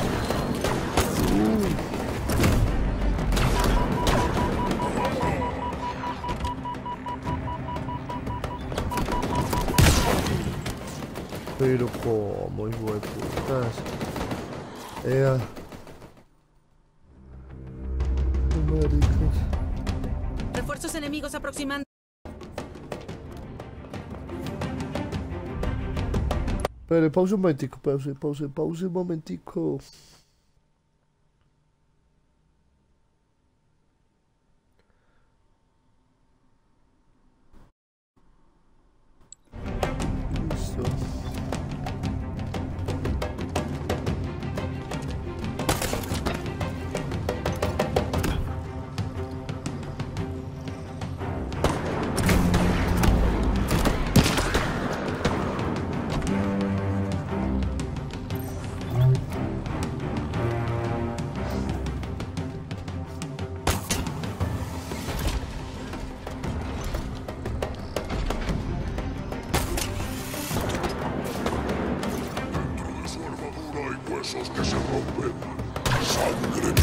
Pero como, hijo de putas. Ea. Maricas. Refuerzos enemigos aproximando. Pero pausa un momentico, pausa, pausa, pausa un momentico. Listo. Huesos que se rompen. Sangre.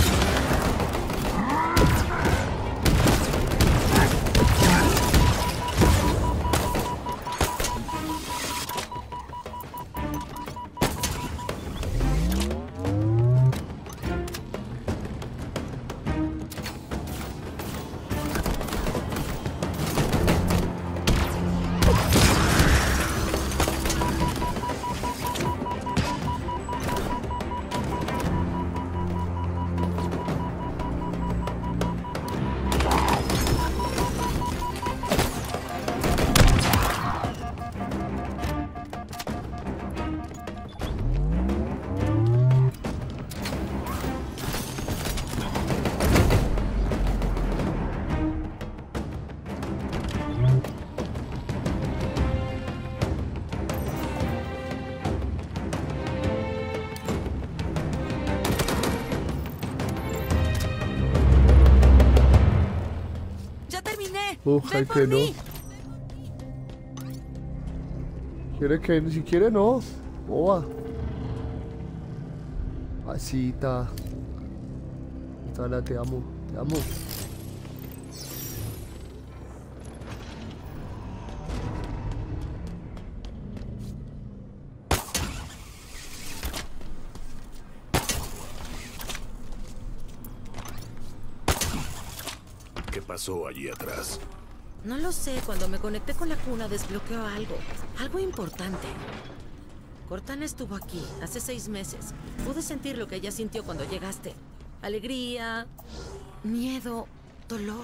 Ojalá que no. Quiere que ni siquiera no. Boba. Así está. Tala, te amo. Te amo. ¿Qué pasó allí atrás? No lo sé, cuando me conecté con la cuna desbloqueó algo, algo importante. Cortana estuvo aquí hace seis meses. Pude sentir lo que ella sintió cuando llegaste. Alegría, miedo, dolor.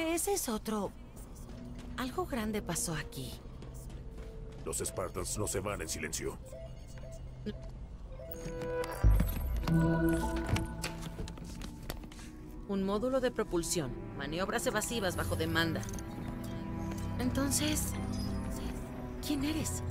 Jefe, ese es otro... Algo grande pasó aquí. Los Spartans no se van en silencio. Un módulo de propulsión. Maniobras evasivas bajo demanda. Entonces... ¿quién eres?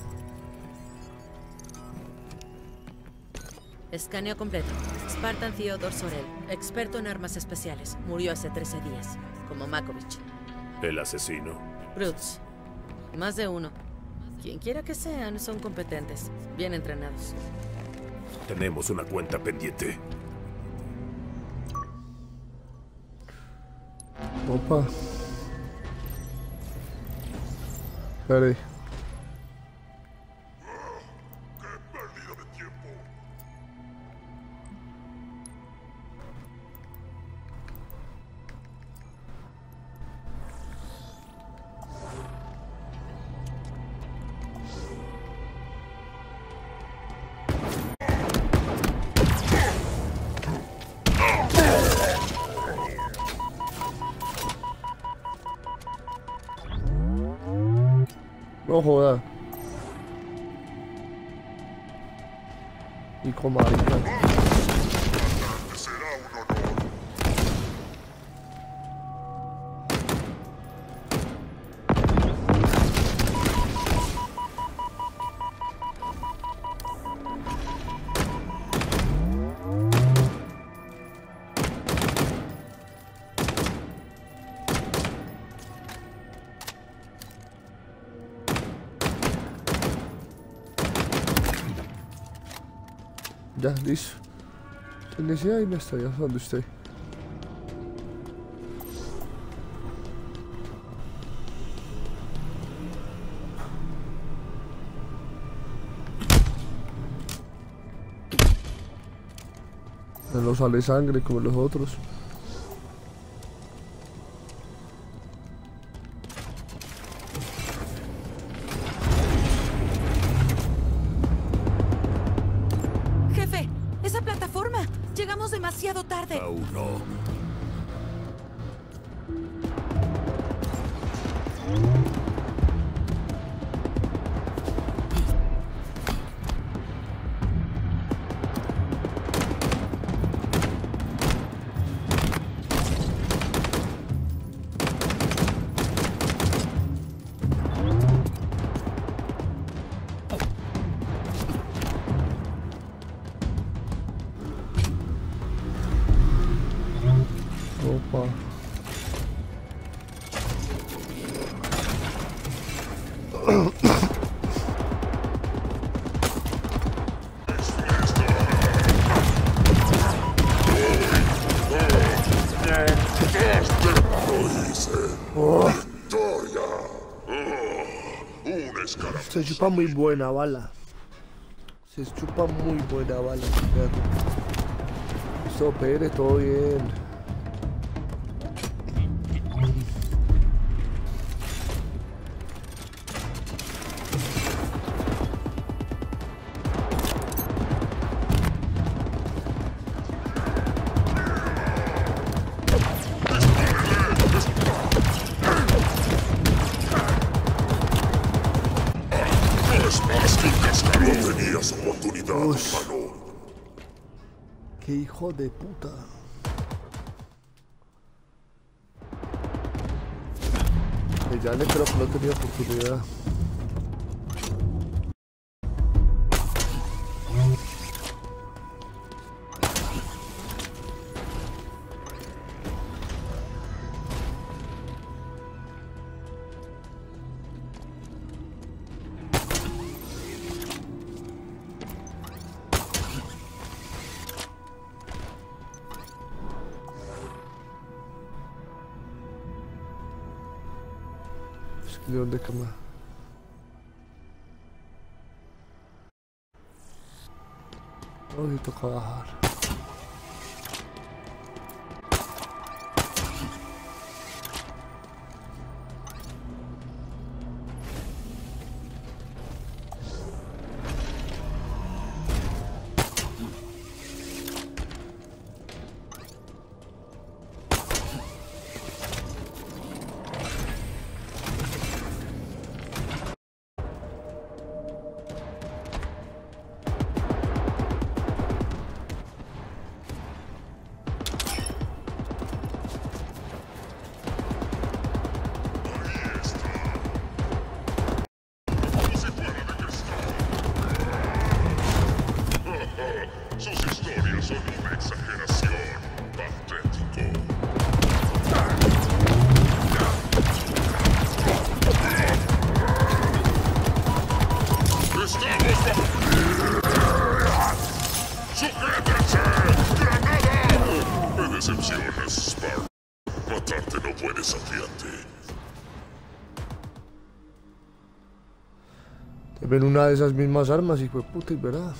Escaneo completo. Spartan Theodore Sorel, experto en armas especiales. Murió hace trece días, como Makovich. ¿El asesino? Brutes. Más de uno. Quien quiera que sean, son competentes, bien entrenados. Tenemos una cuenta pendiente. Opa. Espera. No joda. Y con marica. Ya, listo. Se le decía ahí no está, ya sé dónde estoy. No sale sangre como los otros. Demasiado tarde. Aún no. Opa. Oh. Se chupa muy buena bala. Se chupa muy buena bala. Listo, Pere, todo bien. Qué hijo de puta. Ya le creo que no tenía oportunidad. ¿De dónde cama? Hoy toca bajar. fue desafiante. Te ven una de esas mismas armas, hijo de puta, y verás.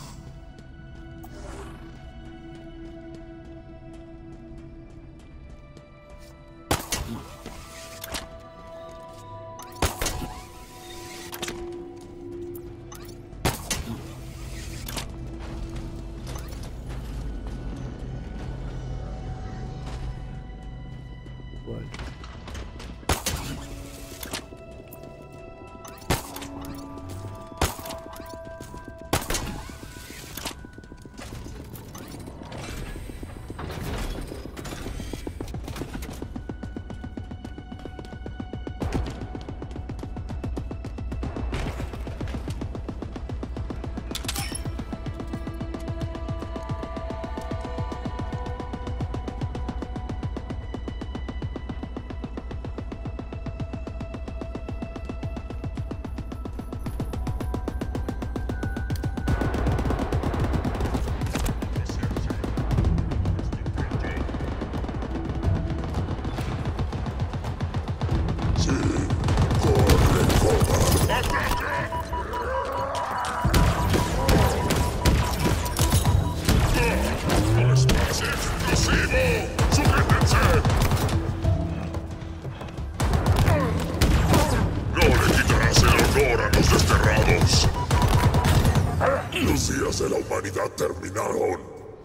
Los días de la humanidad terminaron.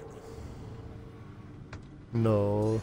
No.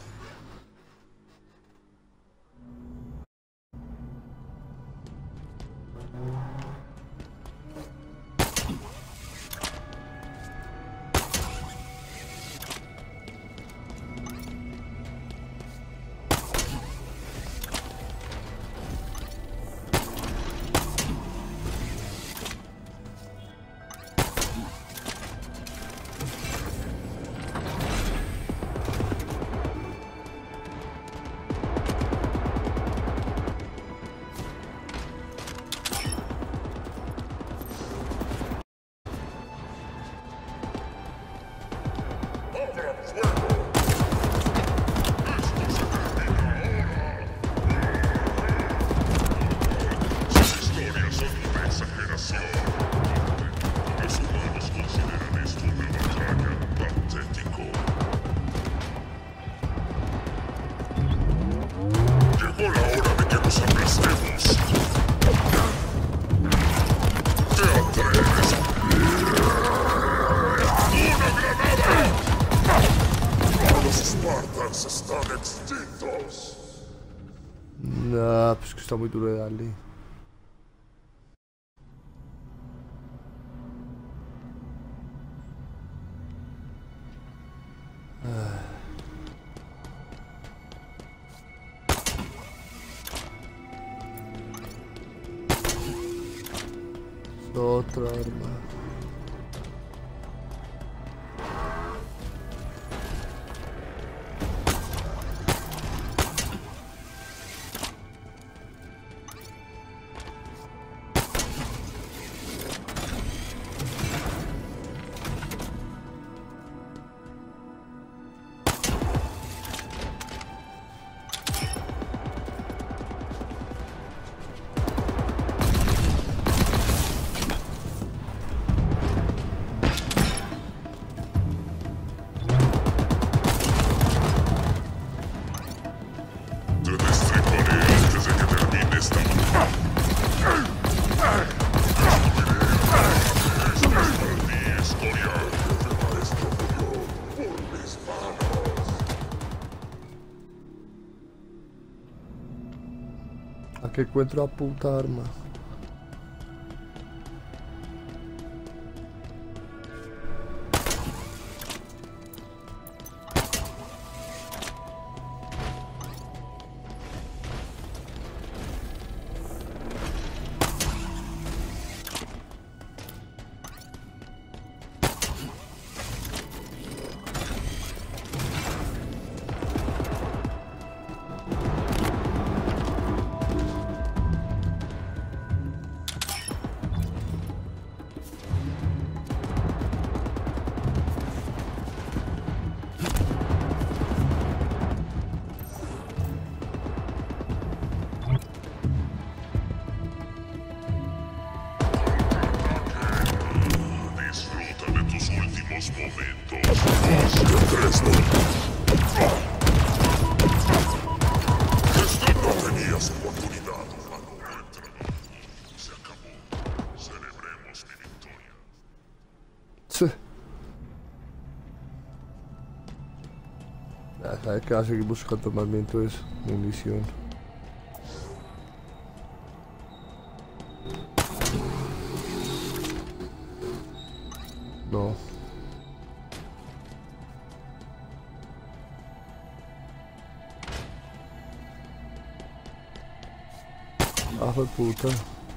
Nah, pues que está muy duro de darle. Ah. Otra arma. A que encuentro a puta arma. Hay que seguir buscando más bien entonces munición. No. Ah, fue puta.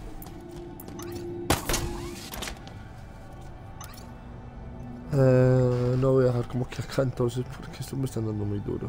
Eh, no voy a dejar como que acá entonces porque esto me está dando muy duro.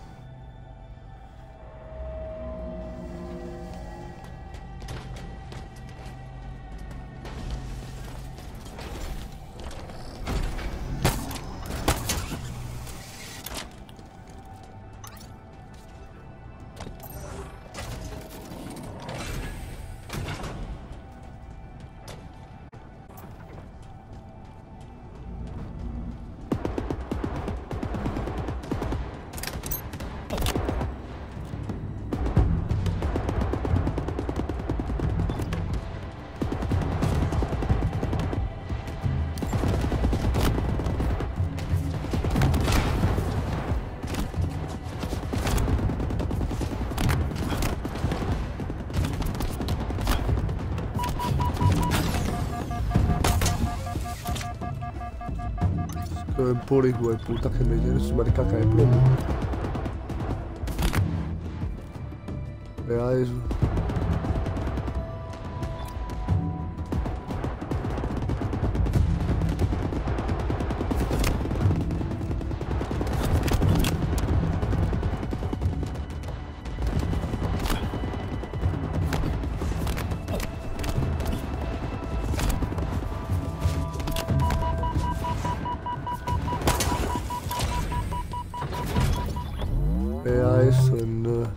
Por hijo de puta que me llene su marica acá de plomo. Vea eso. Vea eso, no.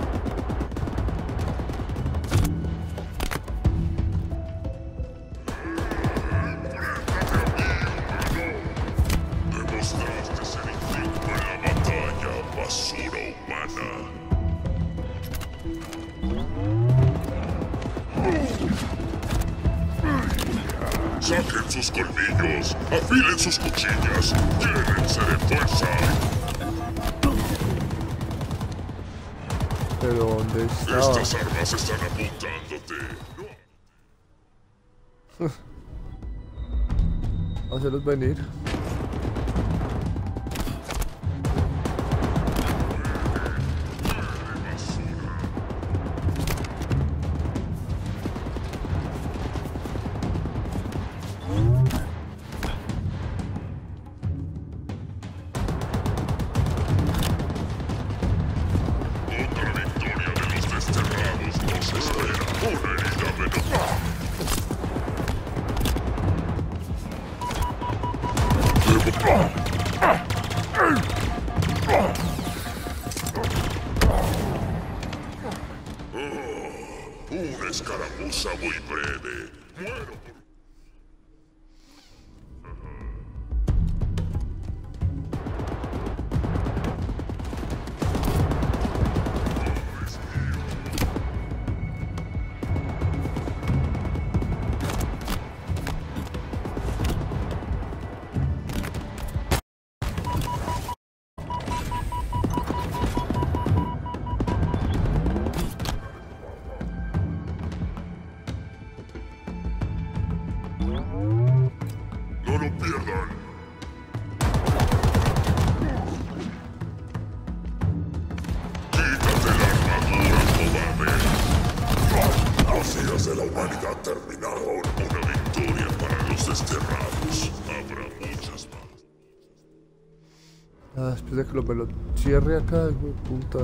Demostraste ser indigno en la batalla, basura humana. Saquen sus colmillos, afilen sus cuchillas, llénense de fuerza. Pero ¿dónde estaba? Estas armas están apuntándote. Hacerlos venir. Una escaramuza muy breve. Muero por... No lo pierdan. Quítate la armadura, cobarde. Los días de la humanidad terminaron. Una victoria para los desterrados. Habrá muchas más. Ah, después de que lo me lo cierre acá, hijo de puta.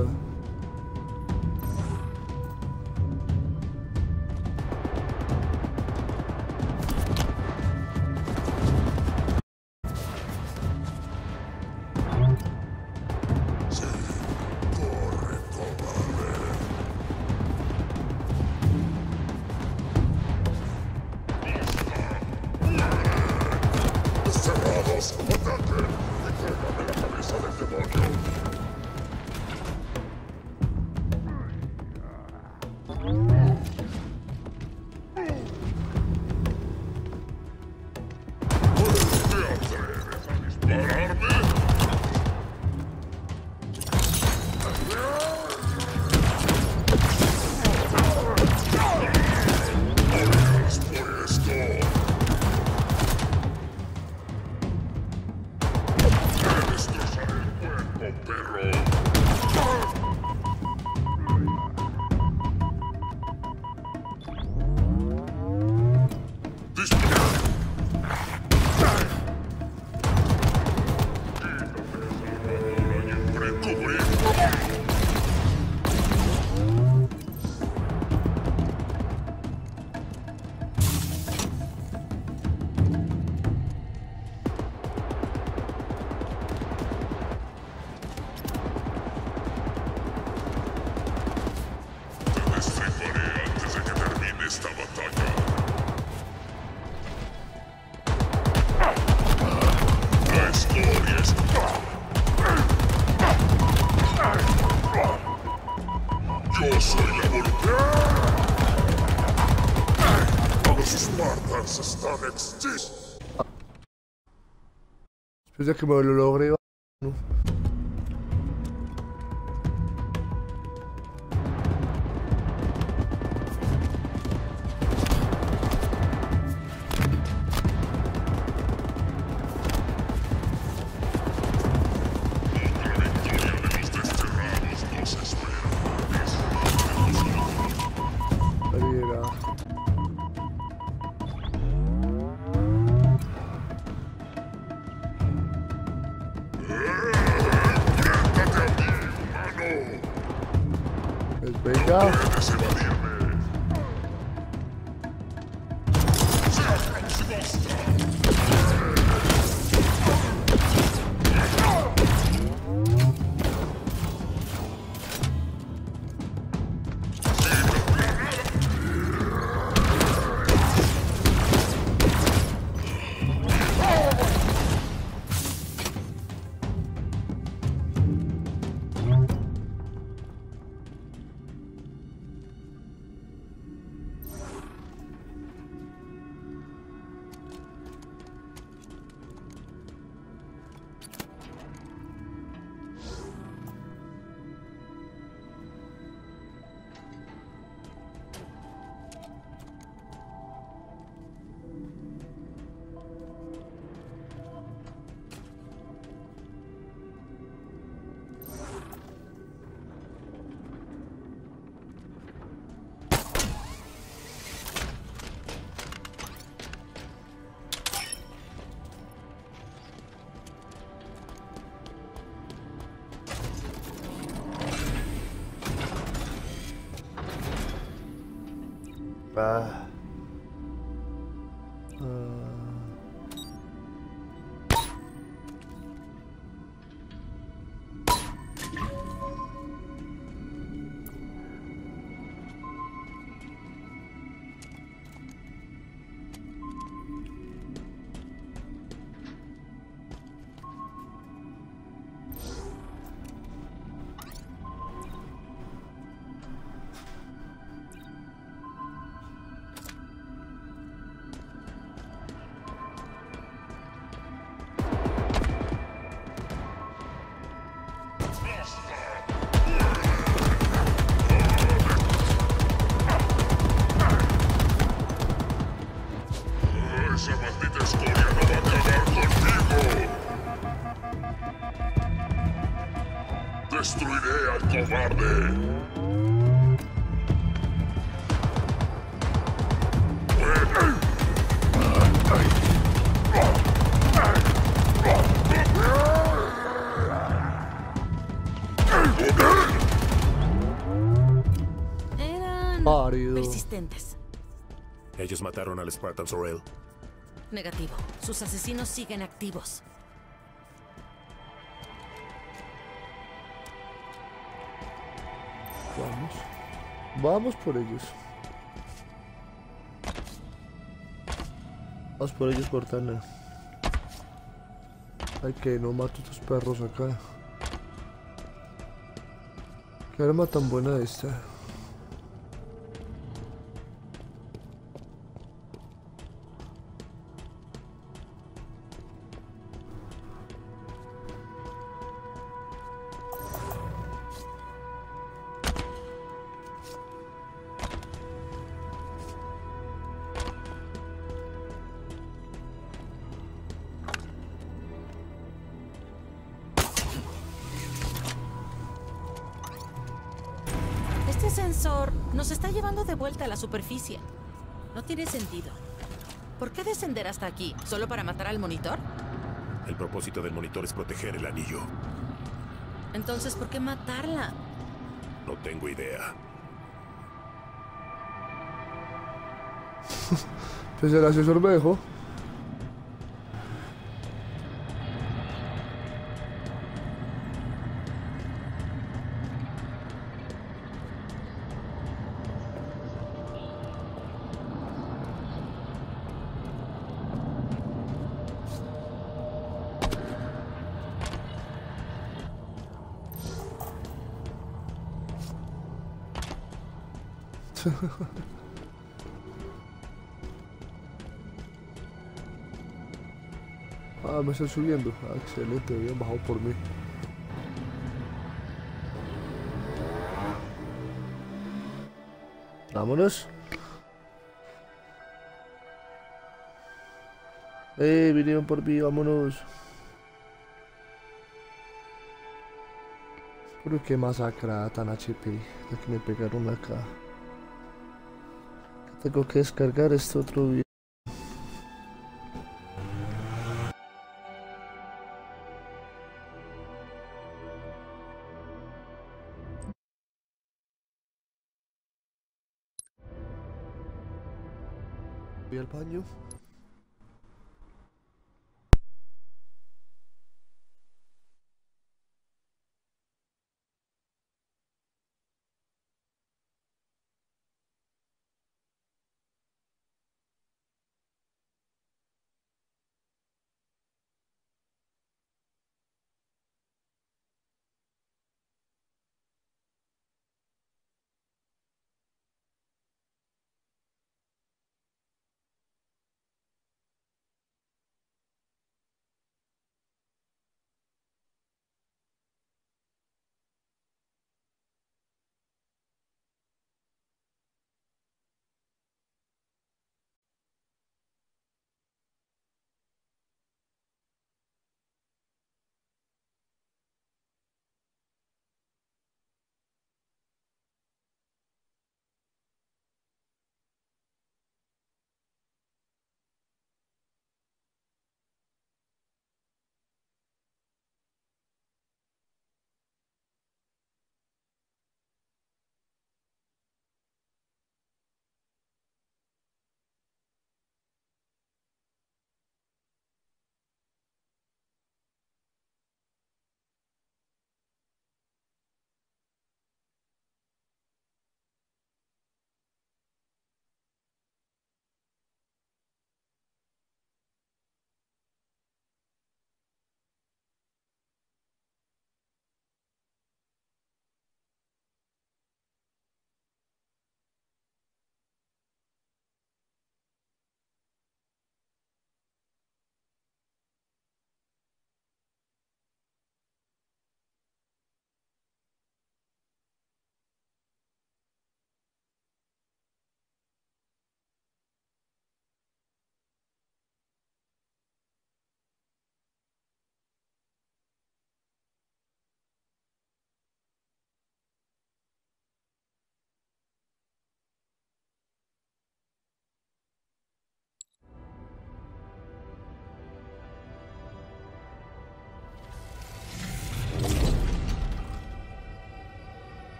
Desterrados, ataquen. Entrégame la cabeza del demonio. ¿Te atreves a dispararme? tan extintos. Después de que me lo logré, ¿no? Venga. Ah. Esa maldita escoria no va a acabar contigo. Destruiré al cobarde. Eran Pálido. persistentes. ¿Ellos mataron al Spartan Sorrel? Negativo. Sus asesinos siguen activos. Vamos. Vamos por ellos. Vamos por ellos, Cortana. Ay, que no mato a estos perros acá. Qué arma tan buena esta. Este sensor nos está llevando de vuelta a la superficie. No tiene sentido. ¿Por qué descender hasta aquí? ¿Solo para matar al monitor? El propósito del monitor es proteger el anillo. Entonces, ¿por qué matarla? No tengo idea. Pues el asesor me dejó. Ah, me están subiendo. Ah, excelente, habían bajado por mí. Vámonos. Eh, vinieron por mí, vámonos. Pero qué masacrada tan H P. La que me pegaron acá. Tengo que descargar este otro video. Voy al baño.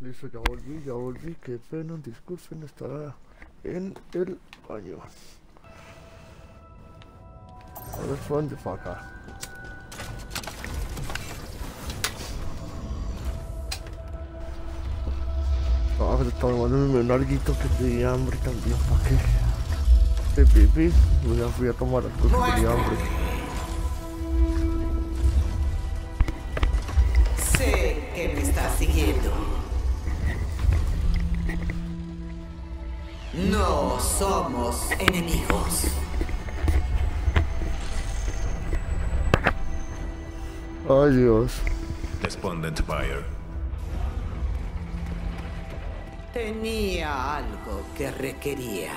Listo, ya volví, ya volví. Qué pena, disculpen, estará en el baño. A ver, ¿fue dónde fue acá? Ah, pero estaba tomándome un alguito que tenía hambre también. ¿Para qué? De pipí, pues ya fui a tomar algo que tenía hambre. Sé que me estás siguiendo. No somos enemigos. Ay, Dios. Despondent Buyer. Tenía algo que requería.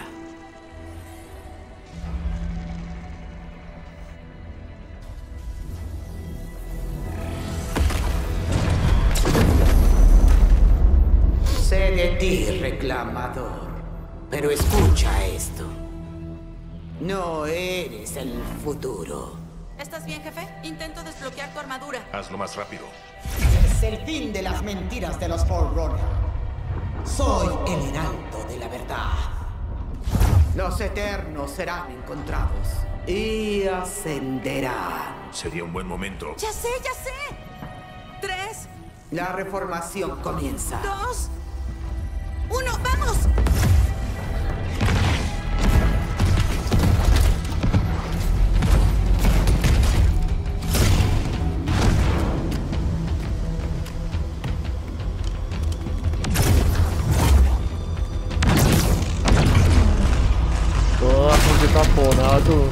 Sé de ti, reclamador. Pero escucha esto. No eres el futuro. ¿Estás bien, jefe? Intento desbloquear tu armadura. Hazlo más rápido. Es el fin de las mentiras de los Forerunner. Soy el heraldo de la verdad. Los eternos serán encontrados y ascenderán. Sería un buen momento. ¡Ya sé, ya sé! Tres. La reformación comienza. Dos. Uno, ¡vamos! ¡Qué taponazo!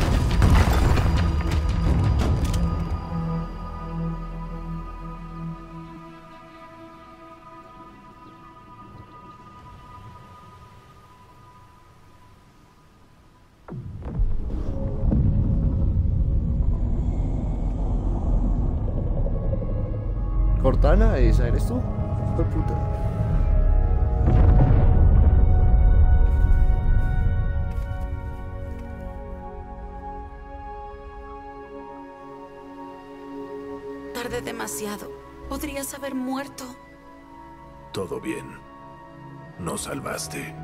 Cortana, esa eres tú. ¡Qué puta! Tardé demasiado. Podrías haber muerto. Todo bien. Nos salvaste.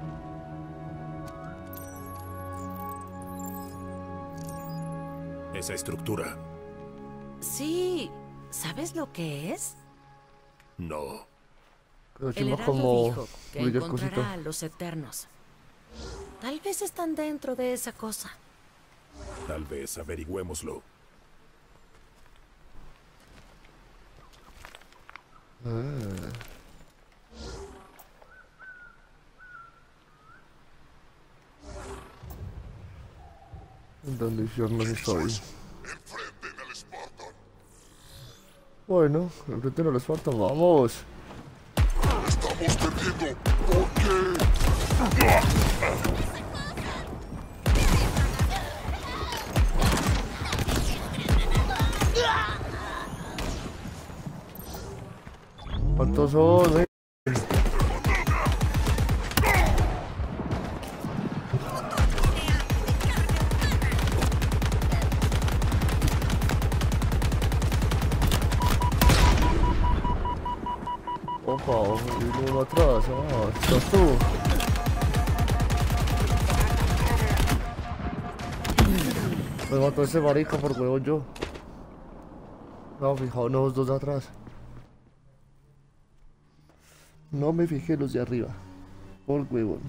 Esa estructura. Sí. ¿Sabes lo que es? No. El heraldo dijo que encontrará a los eternos. Tal vez están dentro de esa cosa. Tal vez averigüémoslo. Ah. ¿Dónde infierno estoy? Bueno, enfrente del Spartan, vamos. Estamos perdiendo. ¿Por qué? ¿Cuántos son, eh? Opa, viene uno atrás. Ah, estás tú. Me mató ese marica por huevo yo. No, fijaos, no, los dos de atrás. No me fijé los de arriba. Por huevón.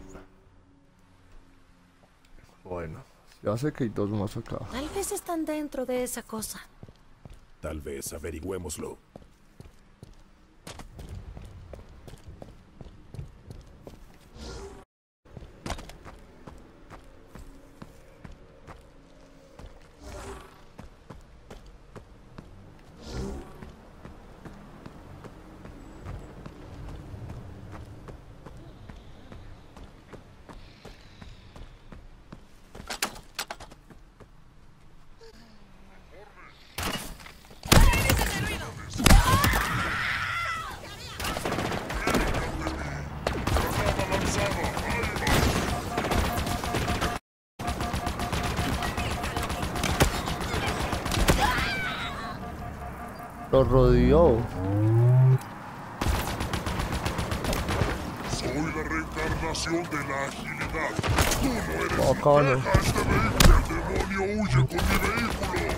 Bueno, ya sé que hay dos más acá. Tal vez están dentro de esa cosa. Tal vez averigüémoslo. Lo rodeó. encarnación de la agilidad. Tú no eres... Bacano. ¡Deja este vehículo! ¡El demonio huye con mi vehículo!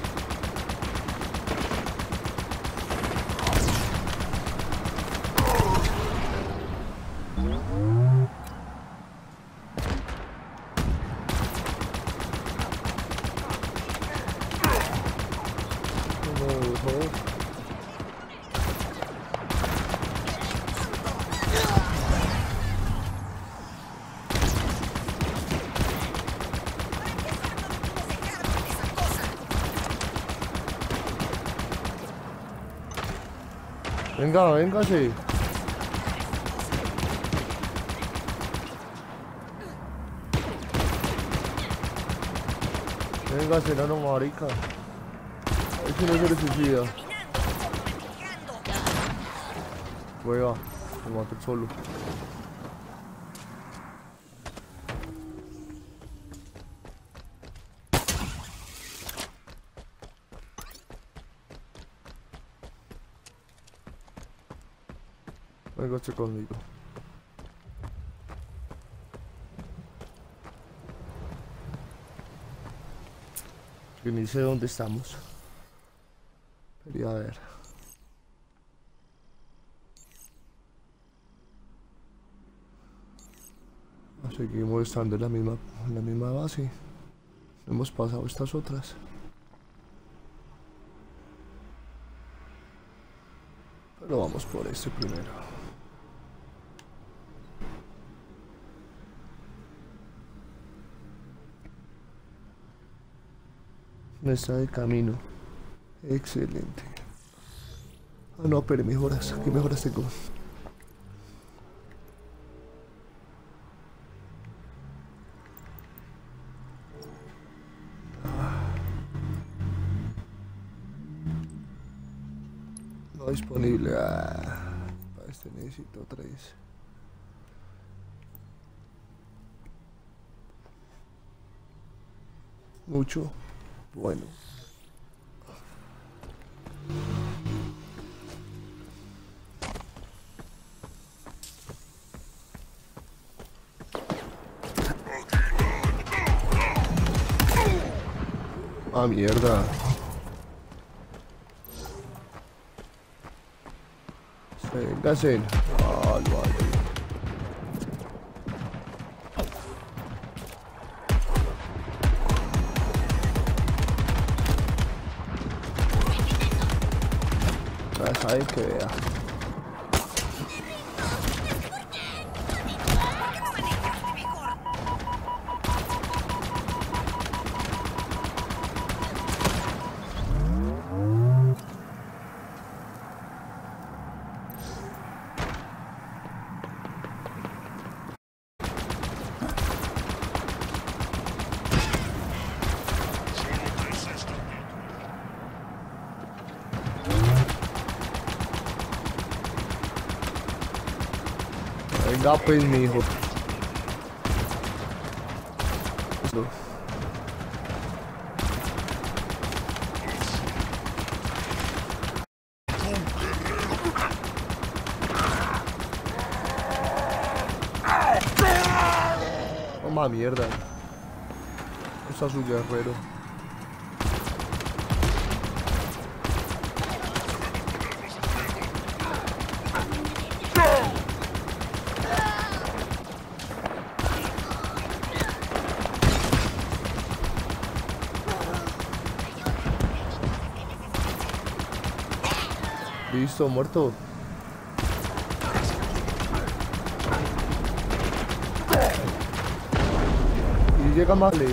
Venga, venga, sí. Venga, enano marica. Ese no se le suicida. Juega, me mato solo. Venga, estoy conmigo. Que ni sé dónde estamos. Quería ver. Seguimos estando en la misma, en la misma base. No hemos pasado estas otras. Pero vamos por este primero. No está de camino. Excelente. Ah, no, pero mejoras. ¿Qué mejoras tengo? No disponible. Ah, para este necesito tres. Mucho. Bueno. Ah, mierda. Véngase. Ah, lo hay. Ya saben que vea. Venga pues, mi hijo. Eso. Toma mierda. Está su guerrero. Listo, muerto. Y llega Male.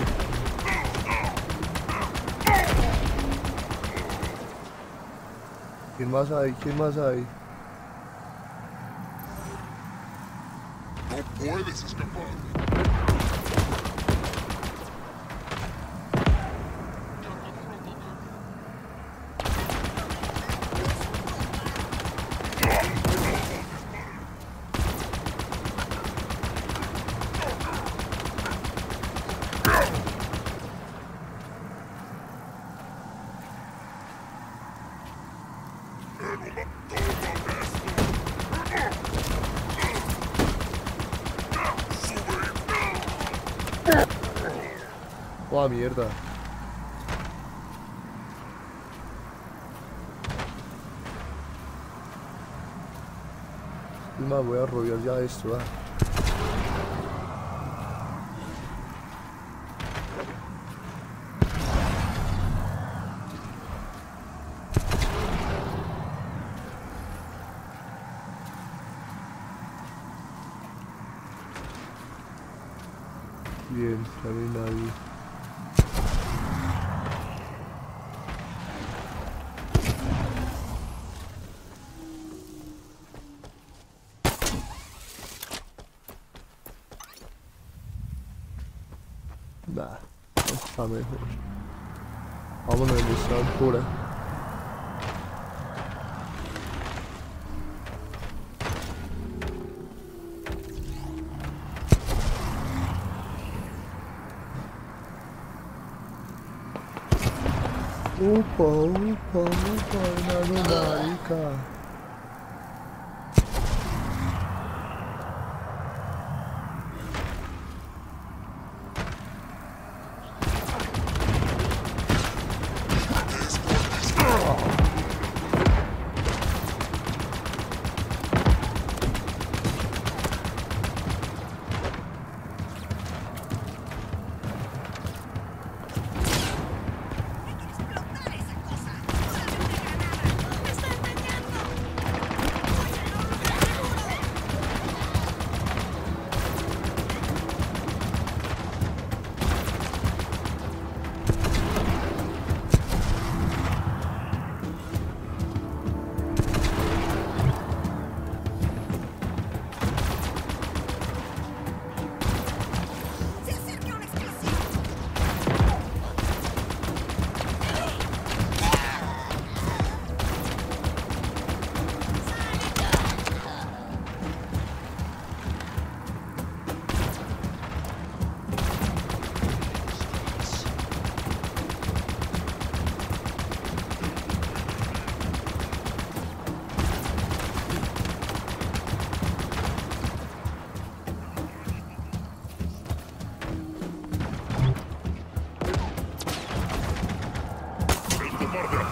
¿Quién más hay? ¿Quién más hay? No puedes escapar. Oh, mierda. Y más, voy a rodear ya esto, ¿eh? Bien, ya no hay nadie. Nah, está mejor. Vámonos en esta altura. Upa, upa, upa, enano marica. El cobarde